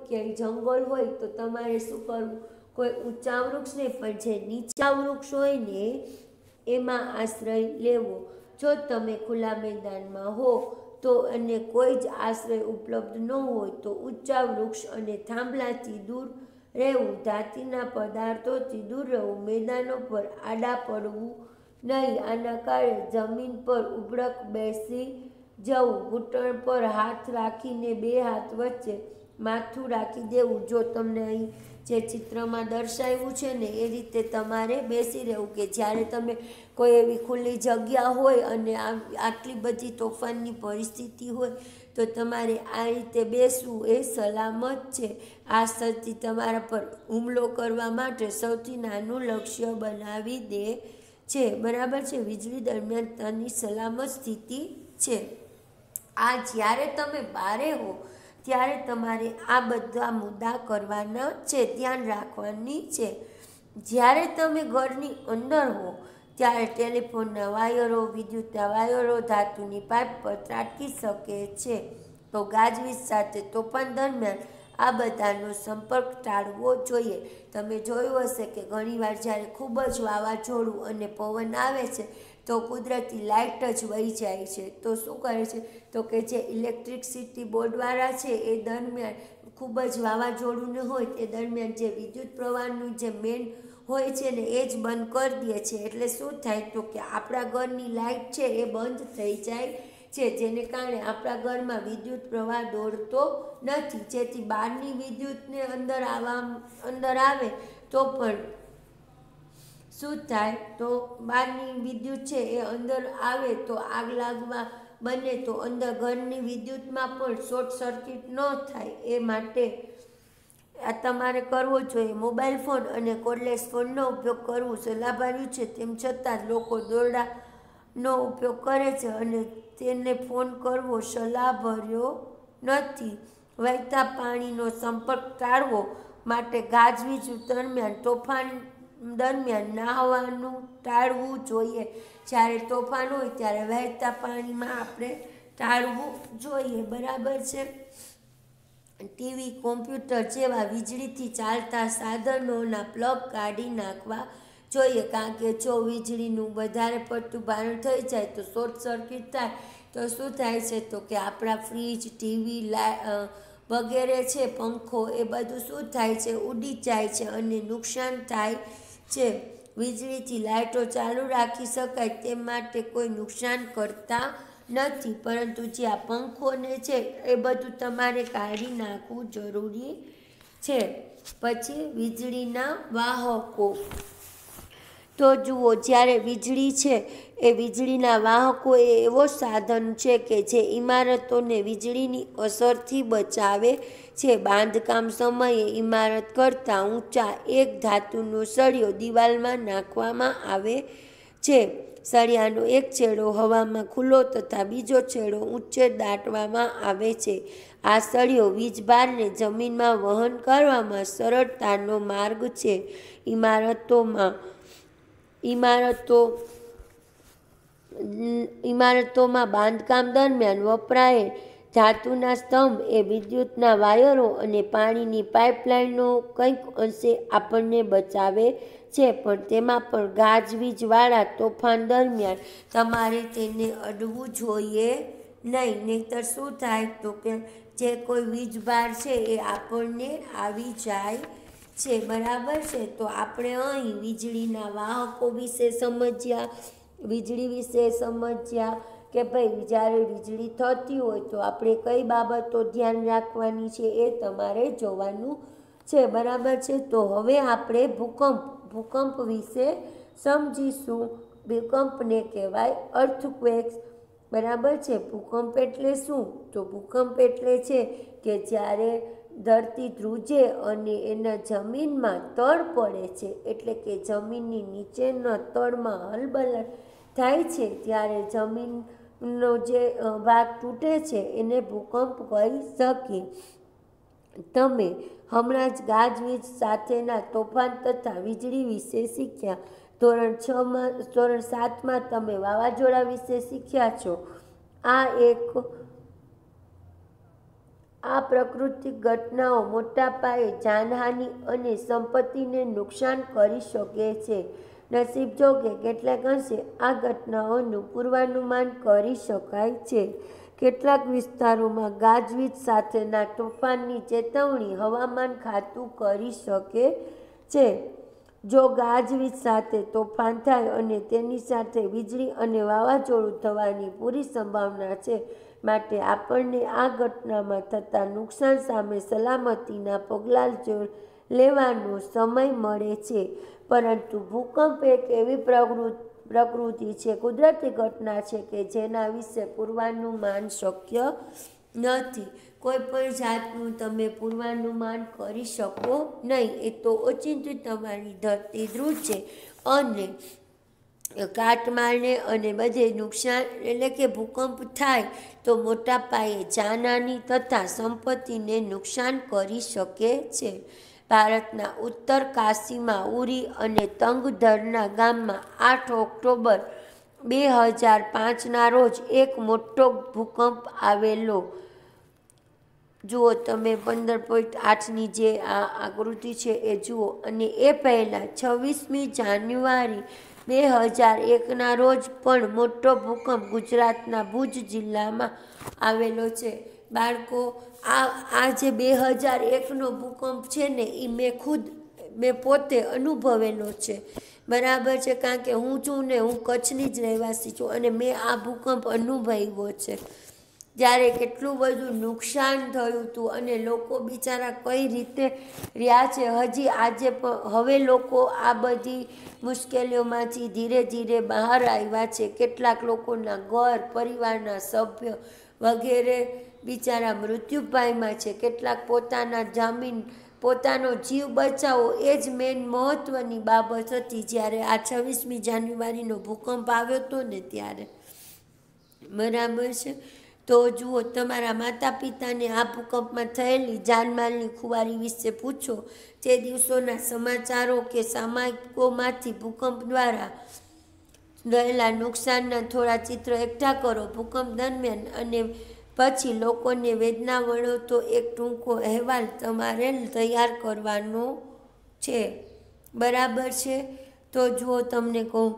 હોય તો તમારે શું કરવું? કોઈ ઊંચા વૃક્ષ નહીં પણ જે નીચા વૃક્ષ હોય ને એમાં આશ્રય લેવો. જો તમે ખુલ્લા મેદાનમાં હો તો અને કોઈ જ આશ્રય ઉપલબ્ધ ન હોય તો ઊંચા વૃક્ષ અને થાંભલાથી દૂર રહેવું, ધાતીના પદાર્થોથી દૂર રહેવું, મેદાનો પર આડા પડવું નહીં. આના કારણે જમીન પર ઉબળક બેસી જવું, ઘૂંટણ પર હાથ રાખીને બે હાથ વચ્ચે માથું રાખી દેવું. જો તમને અહીં જે ચિત્રમાં દર્શાવ્યું છે ને એ રીતે તમારે બેસી રહેવું, કે જ્યારે તમે કોઈ એવી ખુલ્લી જગ્યા હોય અને આટલી બધી તોફાનની પરિસ્થિતિ હોય તો તમારે આ રીતે બેસવું એ સલામત છે. આ સ્થિતિ તમારા પર હુમલો કરવા માટે સૌથી નાનું લક્ષ્ય બનાવી દે છે. બરાબર છે. વીજળી દરમિયાન તેની સલામત સ્થિતિ છે. આ જ્યારે તમે બારે હો ત્યારે તમારે આ બધા મુદ્દા કરવાના છે, ધ્યાન રાખવાની છે. જ્યારે તમે ઘરની અંદર હો ત્યારે ટેલિફોનના વાયરો, વિદ્યુતના વાયરો ધાતુની પાઇપ પર ત્રાટકી શકે છે. તો ગાજવીજ સાથે તોફાન દરમિયાન આ બધાનો સંપર્ક ટાળવો જોઈએ. તમે જોયું હશે કે ઘણીવાર જ્યારે ખૂબ જ વાવાઝોડું અને પવન આવે છે તો કુદરતી લાઇટ જ વહી જાય છે. તો શું કરે છે? તો કે જે ઇલેક્ટ્રિસિટી બોર્ડવાળા છે એ દરમિયાન ખૂબ જ વાવાઝોડું ન હોય તે દરમિયાન જે વિદ્યુત પ્રવાહનું જે મેન હોય છે ને એ જ બંધ કરી દે છે. એટલે શું થાય? તો કે આપણા ઘરની લાઇટ છે એ બંધ થઈ જાય છે, જેને કારણે આપણા ઘરમાં વિદ્યુત પ્રવાહ દોડતો નથી. જેથી બહારની વિદ્યુતને અંદર આવે તો પણ શું થાય? તો બહારની વિદ્યુત છે એ અંદર આવે તો આગ લાગવા બને તો અંદર ઘરની વિદ્યુતમાં પણ શોર્ટ સર્કિટ ન થાય એ માટે આ તમારે કરવો જોઈએ. મોબાઈલ ફોન અને કોર્ડલેસ ફોનનો ઉપયોગ કરવો સલાહભર્યું છે, તેમ છતાં લોકો દોરડાનો ઉપયોગ કરે છે અને તેને ફોન કરવો સલાહભર્યો નથી. વહેતા પાણીનો સંપર્ક ટાળવો માટે ગાજવીજ દરમિયાન તોફાન દરમિયાન નહાવાનું ટાળવું જોઈએ. જ્યારે તોફાન હોય ત્યારે વહેતા પાણીમાં આપણે ટાળવું જોઈએ. બરાબર છે. ટીવી, કોમ્પ્યુટર જેવા વીજળીથી ચાલતા સાધનોના પ્લગ કાઢી નાખવા જોઈએ, કારણ કે જો વીજળીનું વધારે પડતું ભારણ થઈ જાય તો શોર્ટ સર્કિટ થાય તો શું થાય છે? તો કે આપણા ફ્રીજ, ટીવી વગેરે છે, પંખો એ બધું શું થાય છે? ઉડી જાય છે અને નુકસાન થાય છે. વીજળીથી લાઇટો ચાલુ રાખી શકાય તે માટે કોઈ નુકસાન કરતા નથી, પરંતુ જે આ પંખોને છે એ બધું તમારે કાઢી નાખવું જરૂરી છે. પછી વીજળીના વાહકો. તો જુઓ, જ્યારે વીજળી છે એ વીજળીના વાહકો એ એવો સાધન છે કે જે ઇમારતોને વીજળીની અસરથી બચાવે છે. બાંધકામ સમયે ઇમારત કરતાં ઊંચા એક ધાતુનો સળિયો દિવાલમાં નાખવામાં આવે છે. સળિયાનો એક છેડો હવામાં ખુલ્લો તથા બીજો છેડો ઊંચે દાટવામાં આવે છે. આ સળિયો વીજભારને જમીનમાં વહન કરવામાં સરળતાનો માર્ગ છે. ઇમારતોમાં બાંધકામ દરમિયાન વપરાયેલ ધાતુના સ્તંભ એ વિદ્યુતના વાયરો અને પાણીની પાઇપલાઇનનો કંઈક અંશે આપણને બચાવે છે, પણ તેમાં પણ ગાજવીજવાળા તોફાન દરમિયાન તમારે તેને અડવું જોઈએ નહીં, નહીંતર શું થાય તો કે જે કોઈ વીજભાર છે એ આપણને આવી જાય છે. બરાબર છે. તો આપણે અહીં વીજળીના વાહકો વિશે સમજ્યા, વીજળી વિશે સમજ્યા કે ભાઈ જ્યારે વીજળી થતી હોય તો આપણે કઈ બાબતો ધ્યાન રાખવાની છે એ તમારે જોવાનું છે. બરાબર છે. તો હવે આપણે ભૂકંપ વિશે સમજીશું. ભૂકંપને કહેવાય અર્થક્વેક્સ. બરાબર છે. ભૂકંપ એટલે શું? તો ભૂકંપ એટલે છે કે જ્યારે ધરતી ધ્રુજે અને એના જમીનમાં તળ પડે છે, એટલે કે જમીનની નીચેના તળમાં હલબલાટ થાય છે, ત્યારે જમીનનો જે ભાગ તૂટે છે એને ભૂકંપ કહી શકીએ. તમે હમણાં જ ગાજવીજ સાથેના તોફાન તથા વીજળી વિશે શીખ્યા. ધોરણ 7માં તમે વાવાઝોડા વિશે શીખ્યા છો. આ પ્રાકૃતિક ઘટનાઓ મોટા પાયે જાનહાનિ અને સંપત્તિને નુકસાન કરી શકે છે. નસીબ જોગે કેટલાક અંશે આ ઘટનાઓનું પૂર્વાનુમાન કરી શકાય છે. કેટલાક વિસ્તારોમાં ગાજવીજ સાથેના તોફાનની ચેતવણી હવામાન ખાતું કરી શકે છે. જો ગાજવીજ સાથે તોફાન થાય અને તેની સાથે વીજળી અને વાવાઝોડું થવાની પૂરી સંભાવના છે, માટે આપણને આ ઘટનામાં થતા નુકસાન સામે સલામતીના પગલાં લેવાનો સમય મળે છે. પરંતુ ભૂકંપ એક એવી પ્રકૃતિ છે, કુદરતી ઘટના છે કે જેના વિશે પૂર્વાનુમાન શક્ય નથી. કોઈ પણ જાતનું તમે પૂર્વાનુમાન કરી શકો નહીં. એ તો ઓચિંતું તમારી ધરતી ધ્રુજે અને કાટમાળને અને બધે નુકસાન, એટલે કે ભૂકંપ થાય તો મોટા પાયે જાનહાનિ તથા સંપત્તિને નુકસાન કરી શકે છે. ભારતના ઉત્તર કાશીમાં ઉરી અને તંગધરના ગામમાં 8 ઓક્ટોબર 2005ના રોજ એક મોટો ભૂકંપ આવેલો. જુઓ તમે 15.8ની જે આ આકૃતિ છે એ જુઓ. અને એ પહેલાં 26મી જાન્યુઆરી 2001ના રોજ પણ મોટો ભૂકંપ ગુજરાતના ભુજ જિલ્લામાં આવેલો છે. બાળકો, આ જે 2001નો ભૂકંપ છે ને એ મેં પોતે અનુભવેલો છે. બરાબર છે. કારણ કે હું છું ને, હું કચ્છની જ રહેવાસી છું અને મેં આ ભૂકંપ અનુભવ્યો છે. જ્યારે કેટલું બધું નુકસાન થયું હતું અને લોકો બિચારા કઈ રીતે રહ્યા છે. હજી આજે પણ હવે લોકો આ બધી મુશ્કેલીઓમાંથી ધીરે ધીરે બહાર આવ્યા છે. કેટલાક લોકોના ઘર, પરિવારના સભ્ય વગેરે બિચારા મૃત્યુ પામ્યા છે. કેટલાક પોતાનો જીવ બચાવો એ જ મેન મહત્ત્વની બાબત હતી જ્યારે આ 26મી જાન્યુઆરીનો ભૂકંપ આવ્યો હતો ને ત્યારે. બરાબર છે. તો જુઓ, તમારા માતા પિતાને આ ભૂકંપમાં થયેલી જાનમાલની ખુવારી વિશે પૂછો. તે દિવસોના સમાચારો કે સામયિકોમાંથી ભૂકંપ દ્વારા થયેલા નુકસાનના થોડા ચિત્ર એકઠા કરો. ભૂકંપ દરમિયાન અને પછી લોકોને વેદના વળોતો એક ટૂંકો અહેવાલ તમારે તૈયાર કરવાનો છે. બરાબર છે. તો જુઓ, તમને કહું,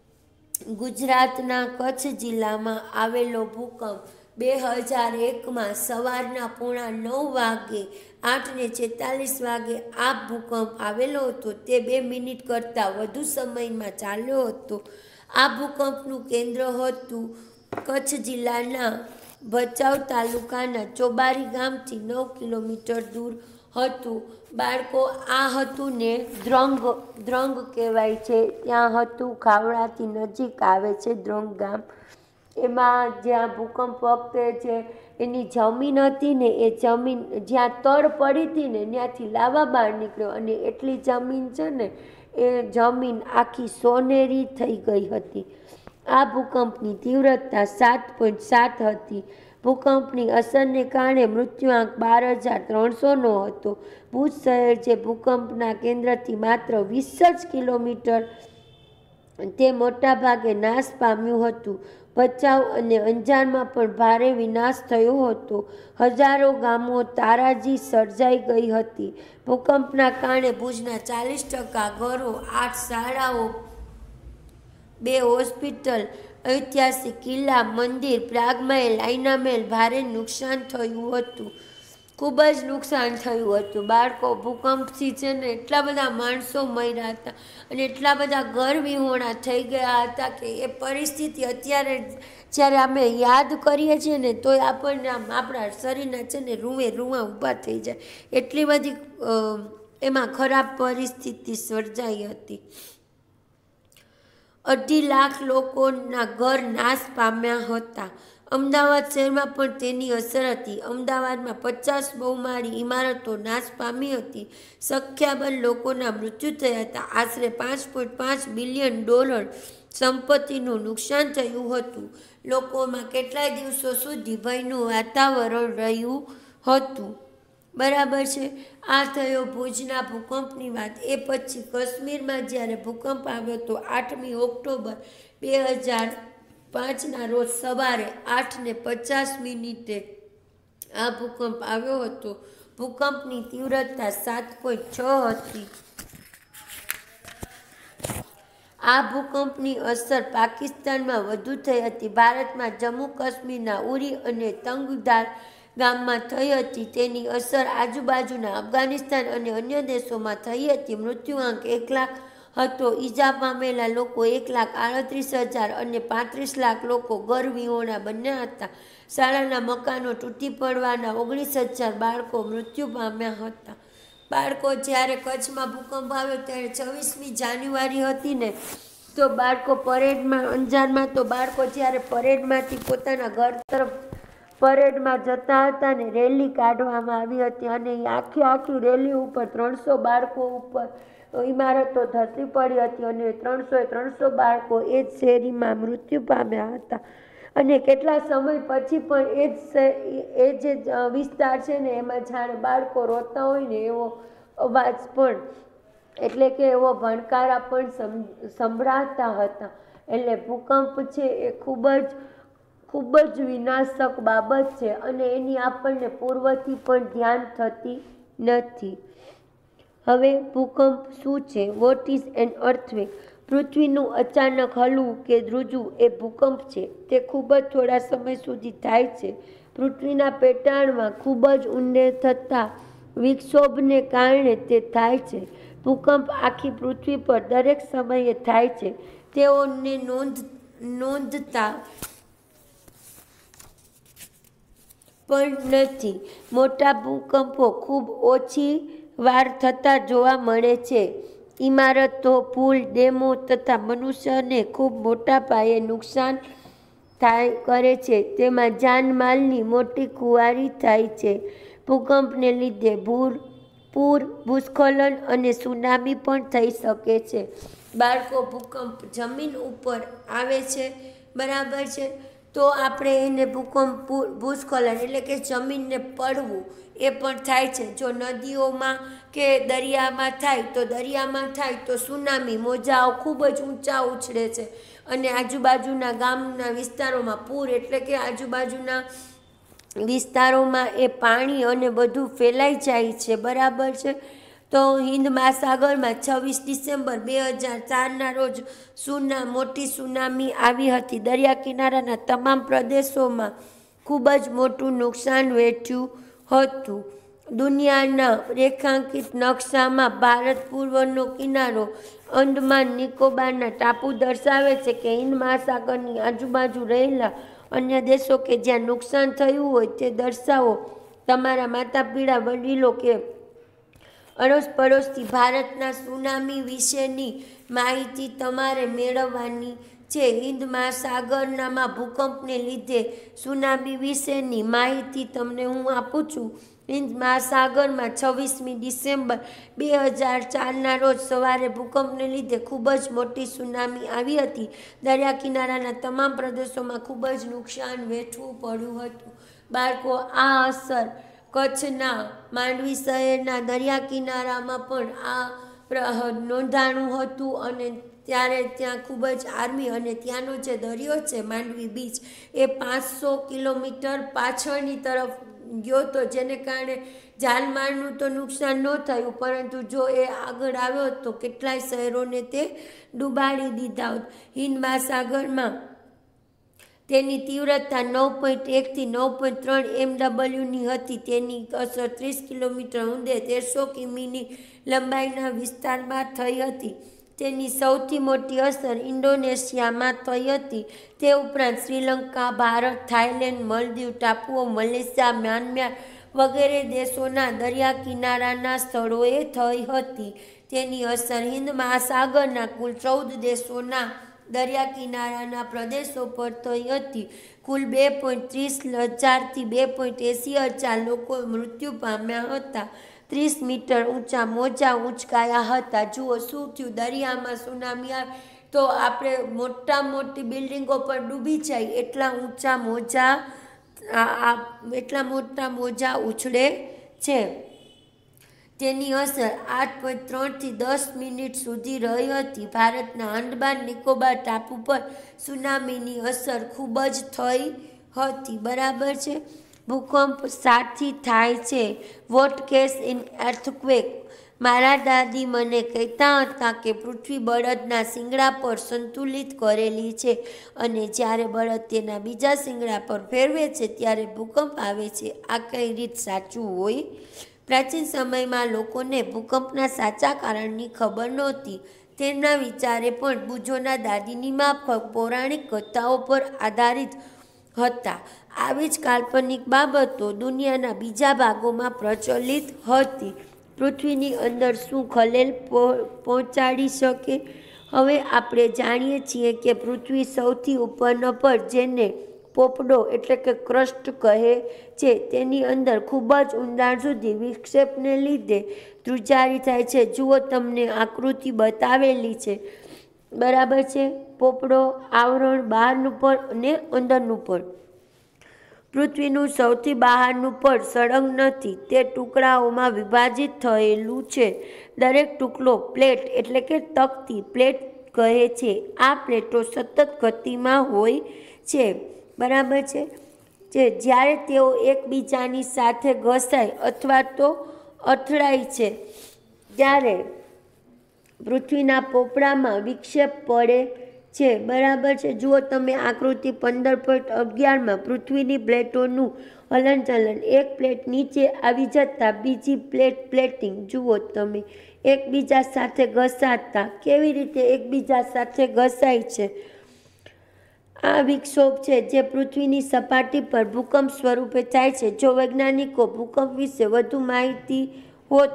ગુજરાતના કચ્છ જિલ્લામાં આવેલો ભૂકંપ 2001માં સવારના 8:45 વાગે 8:46 વાગે આ ભૂકંપ આવેલો હતો. તે 2 મિનિટ કરતાં વધુ સમયમાં ચાલ્યો હતો. આ ભૂકંપનું કેન્દ્ર હતું કચ્છ જિલ્લાના ભચાઉ તાલુકાના ચોબારી ગામથી 9 કિલોમીટર દૂર હતું. બાળકો આ હતું ને દ્રંગ કહેવાય છે. ત્યાં હતું, ખાવડાથી નજીક આવે છે દ્રંગ ગામ. એમાં જ્યાં ભૂકંપ વખતે જે એની જમીન હતી ને, એ જમીન જ્યાં તળ પડી હતી ને ત્યાંથી લાવા બહાર નીકળ્યો અને એટલી જમીન છે ને એ જમીન આખી સોનેરી થઈ ગઈ હતી. આ ભૂકંપની તીવ્રતા 7.7 હતી. ભૂકંપની અસરને કારણે મૃત્યુઆંક 12,300નો હતો. ભુજ શહેર જે ભૂકંપના કેન્દ્રથી માત્ર 20 જ કિલોમીટર તે મોટાભાગે નાશ પામ્યું હતું. ભચાઉ અને અંજારમાં પણ ભારે વિનાશ થયો હતો. હજારો ગામો તારાજી સર્જાઈ ગઈ હતી. ભૂકંપના કારણે ભુજના 40% ઘરો, 8 શાળાઓ, 2 હોસ્પિટલ, ઐતિહાસિક કિલ્લા, મંદિર, પ્રાગમહેલ, આઈનામહેલ ભારે નુકસાન થયું હતું. ખૂબ જ નુકસાન થયું હતું. બાળકો ભૂકંપથી છે ને એટલા બધા માણસો મર્યા હતા અને એટલા બધા ઘર વિહોણા થઈ ગયા હતા કે એ પરિસ્થિતિ અત્યારે જ્યારે અમે યાદ કરીએ છીએ ને તોય આપણને આમ આપણા શરીરના છે ને રૂઆં ઊભા થઈ જાય. એટલી બધી એમાં ખરાબ પરિસ્થિતિ સર્જાઈ હતી. 2.5 લાખ લોકોના ઘર નાશ પામ્યા હતા. અમદાવાદ શહેરમાં પણ તેની અસર હતી. અમદાવાદમાં 50 બહુમાળી ઇમારતો નાશ પામી હતી. સંખ્યાબંધ લોકોના મૃત્યુ થયા હતા. આશરે $5.5 બિલિયન સંપત્તિનું નુકસાન થયું હતું. લોકોમાં કેટલાય દિવસો સુધી ભયનું વાતાવરણ રહ્યું હતું. બરાબર છે. આ થયો ભુજના ભૂકંપની વાત. એ પછી કાશ્મીરમાં જ્યારે ભૂકંપ આવ્યો તો 8મી ઓક્ટોબર 2005ના રોજ સવારે 8:50 આ ભૂકંપ આવ્યો હતો. ભૂકંપની તીવ્રતા 7.6 હતી. આ ભૂકંપની અસર પાકિસ્તાનમાં વધુ થઈ હતી. ભારતમાં જમ્મુ કાશ્મીરના ઉરી અને તંગધાર ગામમાં થઈ હતી. તેની અસર આજુબાજુના અફઘાનિસ્તાન અને અન્ય દેશોમાં થઈ હતી. મૃત્યુઆંક 1 લાખ હતો. ઈજા પામેલા લોકો 1,38,000 અને 35 લાખ લોકો ઘર વિહોણા બન્યા હતા. શાળાના મકાનો તૂટી પડવાના 19,000 બાળકો મૃત્યુ પામ્યા હતા. બાળકો જ્યારે કચ્છમાં ભૂકંપ આવ્યો ત્યારે 26મી જાન્યુઆરી હતી ને તો બાળકો પરેડમાં, અંજારમાં તો બાળકો જ્યારે પરેડમાંથી પોતાના ઘર તરફ પરેડમાં જતા હતા ને રેલી કાઢવામાં આવી હતી અને આખી રેલી ઉપર 300 બાળકો ઉપર ઇમારતો ધસી પડી હતી અને 300 બાળકો એ જ શેરીમાં મૃત્યુ પામ્યા હતા. અને કેટલા સમય પછી પણ એ જે વિસ્તાર છે ને એમાં જાણે બાળકો રોતા હોય ને એવો અવાજ પણ, એટલે કે એવો ભણકારા પણ સંભળાતા હતા. એટલે ભૂકંપ છે એ ખૂબ જ વિનાશક બાબત છે અને એની આપણને પૂર્વથી પણ ધ્યાન થતી નથી. હવે ભૂકંપ શું છે? What is an earthquake? પૃથ્વીનું અચાનક હલવું કે ધ્રુજવું એ ભૂકંપ છે. તે ખૂબ જ થોડા સમય સુધી થાય છે. પૃથ્વીના પેટાળમાં ખૂબ જ ઊંડે થતા વિક્ષોભને કારણે તે થાય છે. ભૂકંપ આખી પૃથ્વી પર દરેક સમયે થાય છે. તેઓને નોંધતા પણ નથી. મોટા ભૂકંપો ખૂબ ઓછી વાર થતા જોવા મળે છે. ઇમારતો, પુલ, ડેમો તથા મનુષ્યને ખૂબ મોટા પાયે નુકસાન કરે છે. તેમાં જાનમાલની મોટી ખુવારી થાય છે. ભૂકંપને લીધે પૂર, ભૂસ્ખલન અને સુનામી પણ થઈ શકે છે. બાળકો, ભૂકંપ જમીન ઉપર આવે છે, બરાબર છે, તો આપણે એને ભૂસ્ખલન એટલે કે જમીનને પડવું એ પણ થાય છે. જો નદીઓમાં કે દરિયામાં થાય તો સુનામી, મોજાઓ ખૂબ જ ઊંચા ઉછળે છે અને આજુબાજુના ગામના વિસ્તારોમાં પૂર એટલે કે આજુબાજુના વિસ્તારોમાં એ પાણી અને બધું ફેલાઈ જાય છે, બરાબર છે. તો હિન્દ મહાસાગરમાં 26 ડિસેમ્બર 2004ના રોજ મોટી સુનામી આવી હતી. દરિયા કિનારાના તમામ પ્રદેશોમાં ખૂબ જ મોટું નુકસાન વેઠ્યું હતું. દુનિયાના રેખાંકિત નકશામાં ભારત પૂર્વનો કિનારો અંદમાન નિકોબારના ટાપુ દર્શાવે છે કે હિન્દ મહાસાગરની આજુબાજુ રહેલા અન્ય દેશો કે જ્યાં નુકસાન થયું હોય તે દર્શાવો. તમારા માતા પિતા, વડીલો કે અડોશ પડોશથી ભારતના સુનામી વિશેની માહિતી તમારે મેળવવાની છે. હિન્દ મહાસાગરમાં ભૂકંપને લીધે સુનામી વિશેની માહિતી તમને હું આપું છું. હિન્દ મહાસાગરમાં 26મી ડિસેમ્બર 2004ના રોજ સવારે ભૂકંપને લીધે ખૂબ જ મોટી સુનામી આવી હતી. દરિયા કિનારાના તમામ પ્રદેશોમાં ખૂબ જ નુકસાન વેઠવું પડ્યું હતું. બાળકો, આ અસર કચ્છના માંડવી શહેરના દરિયા કિનારામાં પણ આ નોંધાણું હતું અને ત્યારે ત્યાં ખૂબ જ આર્મી અને ત્યાંનો જે દરિયો છે માંડવી બીચ એ 500 કિલોમીટર પાછળની તરફ ગયો તો, જેને કારણે જાનમાલનું તો નુકસાન ન થયું, પરંતુ જો એ આગળ આવ્યો તો કેટલાય શહેરોને તે ડૂબાડી દીધા હોત. હિન્દ મહાસાગરમાં તેની તીવ્રતા 9.1 થી 9.3 MWની હતી. તેની અસર 30 કિલોમીટર ઊંડે 1300 કિમીની લંબાઈના વિસ્તારમાં થઈ હતી. તેની સૌથી મોટી અસર ઇન્ડોનેશિયામાં થઈ હતી. તે ઉપરાંત શ્રીલંકા, ભારત, થાઇલેન્ડ, માલદીવ ટાપુઓ, મલેશિયા, મ્યાનમાર વગેરે દેશોના દરિયા કિનારાના સ્થળોએ થઈ હતી. તેની અસર હિન્દ મહાસાગરના કુલ 14 દેશોના દરિયા કિનારાના પ્રદેશો પર થઈ હતી. કુલ 2.30 થી 2.80 લોકો મૃત્યુ પામ્યા હતા. 30 મીટર ઊંચા મોજા ઊંચકાયા હતા. જુઓ શું થયું, દરિયામાં સુનામી આવે તો આપણે મોટી બિલ્ડિંગો પર ડૂબી જાય એટલા મોટા મોજા ઉછળે છે. તેની અસર 8.3 થી 10 મિનિટ સુધી રહી હતી. ભારતના અંડમાન નિકોબાર ટાપુ પર સુનામીની અસર ખૂબ જ થઈ હતી. બરાબર છે. ભૂકંપ સાથી થાય છે. What causes an earthquake. મારા દાદી મને કહેતા હતા કે પૃથ્વી બળદના શિંગડા પર સંતુલિત કરેલી છે અને જ્યારે બળદ તેના બીજા શિંગડા પર ફેરવે છે ત્યારે ભૂકંપ આવે છે. આ કઈ રીત સાચું હોય? પ્રાચીન સમયમાં લોકોને ભૂકંપના સાચા કારણની ખબર નહોતી. તેમના વિચારે પણ બુજોના દાદીની માફક પૌરાણિક કથાઓ પર આધારિત હતા. આવી જ કાલ્પનિક બાબતો દુનિયાના બીજા ભાગોમાં પ્રચલિત હતી. પૃથ્વીની અંદર શું ખલેલ પહોંચાડી શકે? હવે આપણે જાણીએ છીએ કે પૃથ્વી સૌથી ઉપરનો પડ, જેને પોપડો એટલે કે ક્રસ્ટ કહે છે, તેની અંદર ખૂબ જ ઊંડાણ સુધી વિક્ષેપને લીધે ધ્રુજારી થાય છે. જુઓ, તમને આકૃતિ બતાવેલી છે. બરાબર છે. પોપડો, આવરણ, બહારનું પડ અને અંદરનું પડ. પૃથ્વીનું સૌથી બહારનું પડ સળંગ નથી, તે ટુકડાઓમાં વિભાજિત થયેલું છે. દરેક ટુકડો પ્લેટ એટલે કે તકતી પ્લેટ કહે છે. આ પ્લેટો સતત ગતિમાં હોય છે. બરાબર છે. જ્યારે તેઓ એકબીજાની સાથે ઘસાય અથવા તો અથડાય છે ત્યારે પૃથ્વીના પોપડામાં વિક્ષેપ પડે છે. બરાબર છે. જુઓ તમે આકૃતિ 15.11માં પૃથ્વીની પ્લેટોનું હલનચલન. એક પ્લેટ નીચે આવી જતા બીજી પ્લેટિંગ. જુઓ તમે એકબીજા સાથે ઘસાતા. કેવી રીતે એકબીજા સાથે ઘસાય છે? આ વિક્ષોભ છે જે પૃથ્વીની સપાટી પર ભૂકંપ સ્વરૂપે થાય છે. જો વૈજ્ઞાનિકો ભૂકંપ વિશે વધુ માહિતી હોત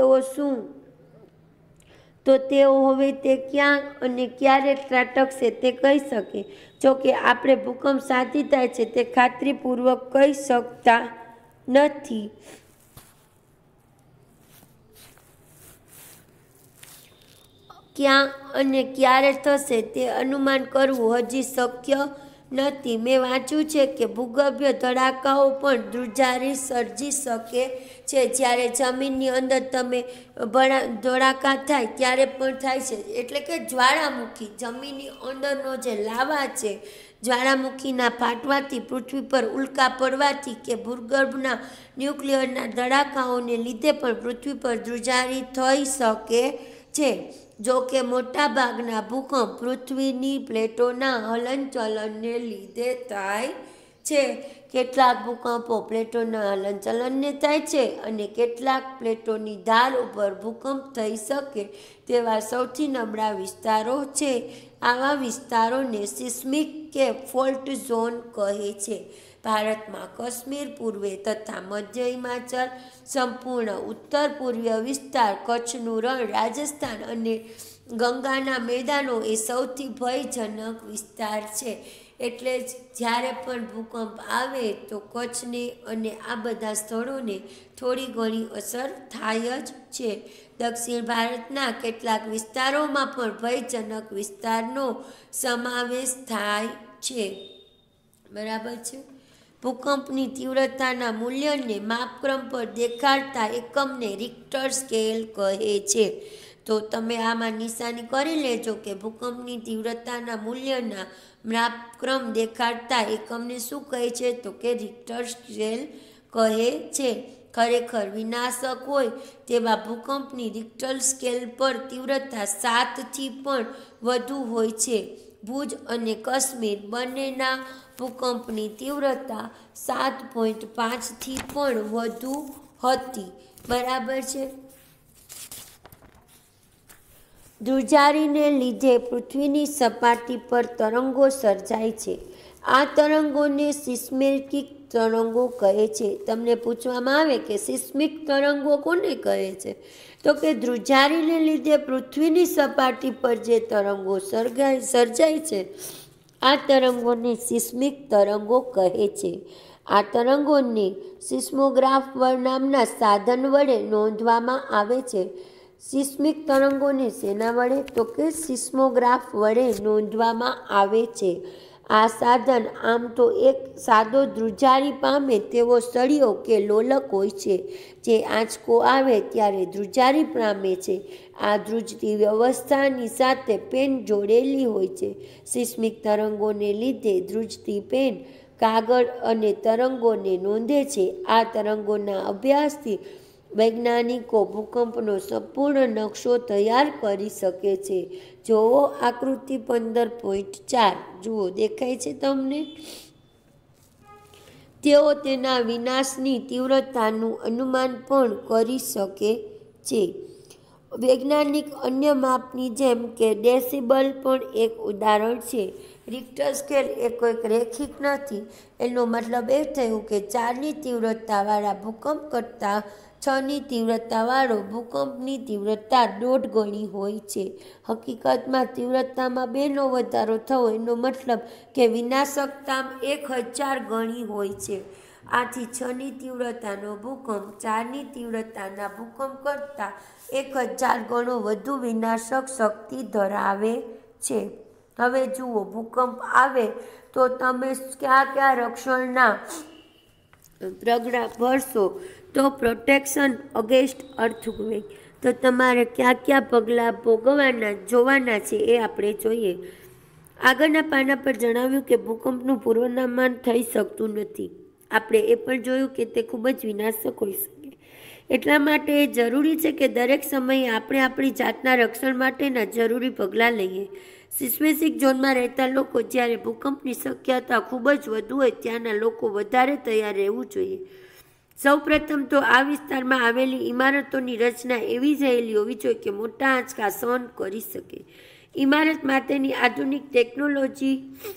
તો તેઓ હવે તે ક્યાં અને ક્યારે ત્રાટકશે તે કહી શકે. જો કે આપણે ભૂકંપ સાથી થાય છે તે ખાતરીપૂર્વક કહી શકતા નથી. ક્યાં અને ક્યારે થશે તે અનુમાન કરવું હજી શક્ય નથી. મેં વાંચ્યું છે કે ભૂગર્ભીય ધડાકાઓ પણ ધ્રુજારી સર્જી શકે છે. જ્યારે જમીનની અંદર તમે ધડાકા થાય ત્યારે પણ થાય છે. એટલે કે જ્વાળામુખી, જમીનની અંદરનો જે લાવા છે, જ્વાળામુખીના ફાટવાથી, પૃથ્વી પર ઉલ્કા પડવાથી કે ભૂગર્ભના ન્યુક્લિયરના ધડાકાઓને લીધે પણ પૃથ્વી પર ધ્રુજારી થઈ શકે છે. જો કે મોટાભાગના ભૂકંપ પૃથ્વીની પ્લેટોના હલનચલનને લીધે થાય છે. કેટલાક ભૂકંપો પ્લેટોના હલનચલનને થાય છે અને કેટલાક પ્લેટોની ધાર ઉપર ભૂકંપ થઈ શકે તેવા સૌથી નબળા વિસ્તારો છે. આવા વિસ્તારોને સિસ્મિક કે ફોલ્ટ ઝોન કહે છે. ભારતમાં કાશ્મીર પૂર્વે તથા મધ્ય હિમાચલ, સંપૂર્ણ ઉત્તર પૂર્વીય વિસ્તાર, કચ્છનું રણ, રાજસ્થાન અને ગંગાના મેદાનો એ સૌથી ભયજનક વિસ્તાર છે. એટલે જ જ્યારે પણ ભૂકંપ આવે તો કચ્છને અને આ બધા સ્થળોને થોડી ઘણી અસર થાય જ છે. દક્ષિણ ભારતના કેટલાક વિસ્તારોમાં પણ ભયજનક વિસ્તારનો સમાવેશ થાય છે. બરાબર છે. ભૂકંપની તીવ્રતાના મૂલ્યને માપક્રમ પર દેખાડતા એકમને રિક્ટર સ્કેલ કહે છે. તો તમે આમાં નિશાની કરી લેજો કે ભૂકંપની તીવ્રતાના મૂલ્યના માપક્રમ દેખાડતા એકમને શું કહે છે? તો કે રિક્ટર સ્કેલ કહે છે. ખરેખર વિનાશક હોય તેવા ભૂકંપની રિક્ટર સ્કેલ પર તીવ્રતા 7થી પણ વધુ હોય છે. ભુજ અને કાશ્મીર બંનેના ભૂકંપની તીવ્રતા 7.5થી પણ વધુ હતી. બરાબર છે. ધ્રુજારીને લીધે પૃથ્વીની સપાટી પર તરંગો સર્જાય છે. આ તરંગોને સિસ્મેટિક તરંગો કહે છે. તમને પૂછવામાં આવે કે સિસ્મિક તરંગો કોને કહે છે? તો કે ધ્રુજારીને લીધે પૃથ્વીની સપાટી પર જે તરંગો સર્જાય છે આ તરંગોને સિસ્મિક તરંગો કહે છે. આ તરંગોને સિસ્મોગ્રાફ નામના સાધન વડે નોંધવામાં આવે છે. સિસ્મિક તરંગોને શેના વડે? તો કે સિસ્મોગ્રાફ વડે નોંધવામાં આવે છે. આ સાધન આમ તો એક સાદો ધ્રુજારી પામે તેવો સળિયો કે લોલક હોય છે જે આંચકો આવે ત્યારે ધ્રુજારી પામે છે. આ ધ્રુજતી વ્યવસ્થાની સાથે પેન જોડેલી હોય છે. સિસ્મિક તરંગોને લીધે ધ્રુજતી પેન કાગળ અને તરંગોને નોંધે છે. આ તરંગોના અભ્યાસથી વૈજ્ઞાનિકો ભૂકંપનો સંપૂર્ણ નકશો તૈયાર કરી શકે છે. જોવો આકૃતિ 15.4 જુઓ, દેખાય છે તમને? તેઓ તેના વિનાશની તીવ્રતાનું અનુમાન પણ કરી શકે છે. વૈજ્ઞાનિક અન્ય માપની જેમ કે ડેસિબલ પણ એક ઉદાહરણ છે. રિક્ટર સ્કેલ એ કોઈક રેખિક નથી. એનો મતલબ એ થયું કે 4ની તીવ્રતાવાળા ભૂકંપ કરતાં 6ની તીવ્રતાવાળો ભૂકંપની તીવ્રતા 1.5 ગણી હોય છે. હકીકતમાં તીવ્રતામાં 2નો વધારો થવો એનો મતલબ કે વિનાશકતા 1000 ગણી હોય છે. આથી 6ની તીવ્રતાનો ભૂકંપ 4ની તીવ્રતાના ભૂકંપ કરતાં 1000 ગણો વધુ વિનાશક શક્તિ ધરાવે છે. હવે જુઓ, ભૂકંપ આવે તો તમે કયા રક્ષણના પગલાં ભરશો? તો પ્રોટેક્શન અગેન્સ્ટ અર્થક્વેક. તો તમારે કયા પગલાં જોવાના છે એ આપણે જોઈએ. આગળના પાના પર જણાવ્યું કે ભૂકંપનું પૂર્વાનુમાન થઈ શકતું નથી. આપણે એ પણ જોયું કે તે ખૂબ જ વિનાશક હોઈ શકે. એટલા માટે એ જરૂરી છે કે દરેક સમયે આપણે આપણી જાતના રક્ષણ માટેના જરૂરી પગલાં લઈએ. સિસ્મેટિક ઝોનમાં રહેતા લોકો જ્યારે ભૂકંપની શક્યતા ખૂબ જ વધુ હોય ત્યાંના લોકો વધારે તૈયાર રહેવું જોઈએ. સૌપ્રથમ તો આ વિસ્તારમાં આવેલી ઇમારતોની રચના એવી થયેલી હોવી જોઈએ કે મોટા આંચકા સહન કરી શકે. ઇમારત માટેની આધુનિક ટેકનોલોજી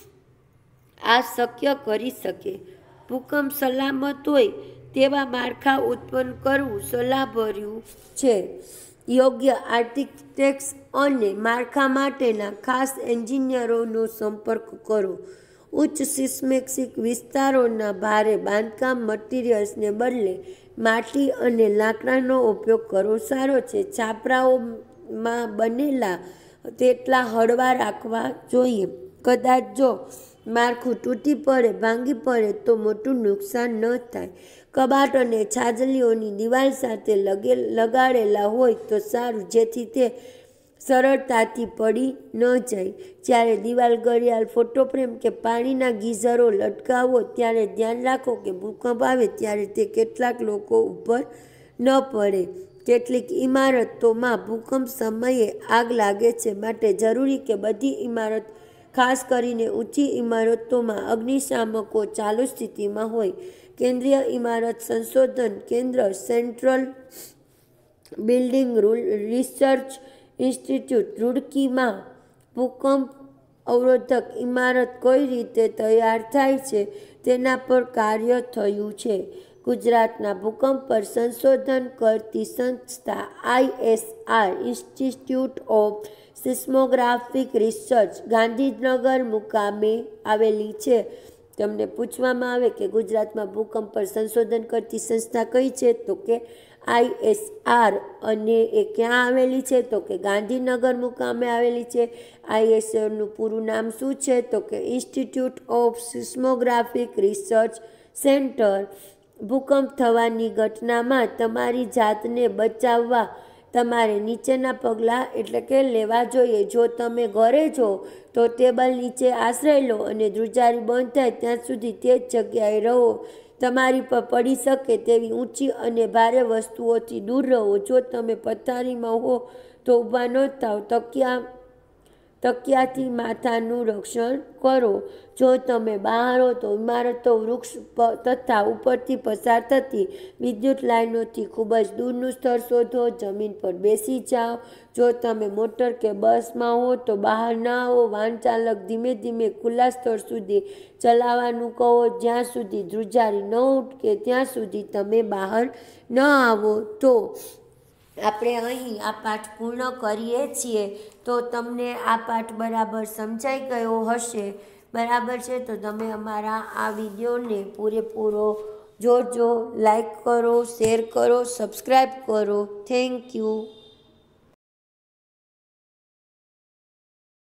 આ શક્ય કરી શકે. ભૂકંપ સલામત હોય તેવા માળખા ઉત્પન્ન કરવું સલાહભર્યું છે. યોગ્ય આર્કિટેક્ટ્સ અને માળખા માટેના ખાસ એન્જિનિયરોનો સંપર્ક કરો. ઉચ્ચ સિસ્મેટિક વિસ્તારોના ભારે બાંધકામ મટીરિયલ્સને બદલે માટી અને લાકડાનો ઉપયોગ કરવો સારો છે. છાપરાઓમાં બનેલા તેટલા હળવા રાખવા જોઈએ. કદાચ જો માળખું તૂટી પડે, ભાંગી પડે તો મોટું નુકસાન ન થાય. કબાટ અને છાજલીઓની દિવાલ સાથે લગાડેલા હોય તો સારું, જેથી તે સરળતાથી પડી ન જાય. જ્યારે દિવાલ, ઘડિયાળ, ફોટોફ્રેમ કે પાણીના ગીઝરો લટકાવો ત્યારે ધ્યાન રાખો કે ભૂકંપ આવે ત્યારે તે કેટલાક લોકો ઉપર ન પડે. કેટલીક ઇમારતોમાં ભૂકંપ સમયે આગ લાગે છે, માટે જરૂરી કે બધી ઇમારત, ખાસ કરીને ઊંચી ઇમારતોમાં અગ્નિશામકો ચાલુ સ્થિતિમાં હોય. કેન્દ્રીય ઇમારત સંશોધન કેન્દ્ર, સેન્ટ્રલ બિલ્ડિંગ રિસર્ચ ઇન્સ્ટિટ્યૂટ, રૂડકીમાં ભૂકંપ અવરોધક ઇમારત કઈ રીતે તૈયાર થાય છે તેના પર કાર્ય થયું છે. ગુજરાતના ભૂકંપ પર સંશોધન કરતી સંસ્થા ISR institute of seismographic research Gandhinagar મુકામે આવેલી છે. તમને પૂછવામાં આવે કે ગુજરાતમાં ભૂકંપ પર સંશોધન કરતી સંસ્થા કઈ છે, તો કે ISR. અને એ ક્યાં આવેલી છે, તો કે ગાંધીનગર મુકામે આવેલી છે. ISRનું પૂરું નામ શું છે, તો કે institute of seismographic research centre. ભૂકંપ થવાની ઘટનામાં તમારી જાતને બચાવવા તમારે નીચેના પગલાં એટલે કે લેવા જોઈએ. જો તમે ઘરે છો તો ટેબલ નીચે આશ્રય લો અને ધ્રુજારી બંધ થાય ત્યાં સુધી તે જ જગ્યાએ રહો. તમારી પર પડી શકે તેવી ઊંચી અને ભારે વસ્તુઓથી દૂર રહો. જો તમે પથારીમાં હો તો ઊભા ન થાવ. તકિયાથી માથાનું રક્ષણ કરો. જો તમે બહાર હો તો ઇમારતો, વૃક્ષ તથા ઉપરથી પસાર થતી વિદ્યુત લાઇનોથી ખૂબ જ દૂરનું સ્થળ શોધો. જમીન પર બેસી જાઓ. જો તમે મોટર કે બસમાં હો તો બહાર ના આવો. વાહન ચાલક ધીમે ધીમે ખુલ્લા સ્થળ સુધી ચલાવવાનું કહો. જ્યાં સુધી ધ્રુજારી ન ઉઠકે ત્યાં સુધી તમે બહાર ન આવો. તો આપણે અહીં આ પાઠ પૂર્ણ કરીએ છીએ. તો તમને આ પાઠ બરાબર સમજાઈ ગયો હશે. બરાબર છે, તો તમે અમારા આ વિડીયોને પૂરેપૂરો જોજો. લાઈક કરો, શેર કરો, સબસ્ક્રાઈબ કરો. Thank you.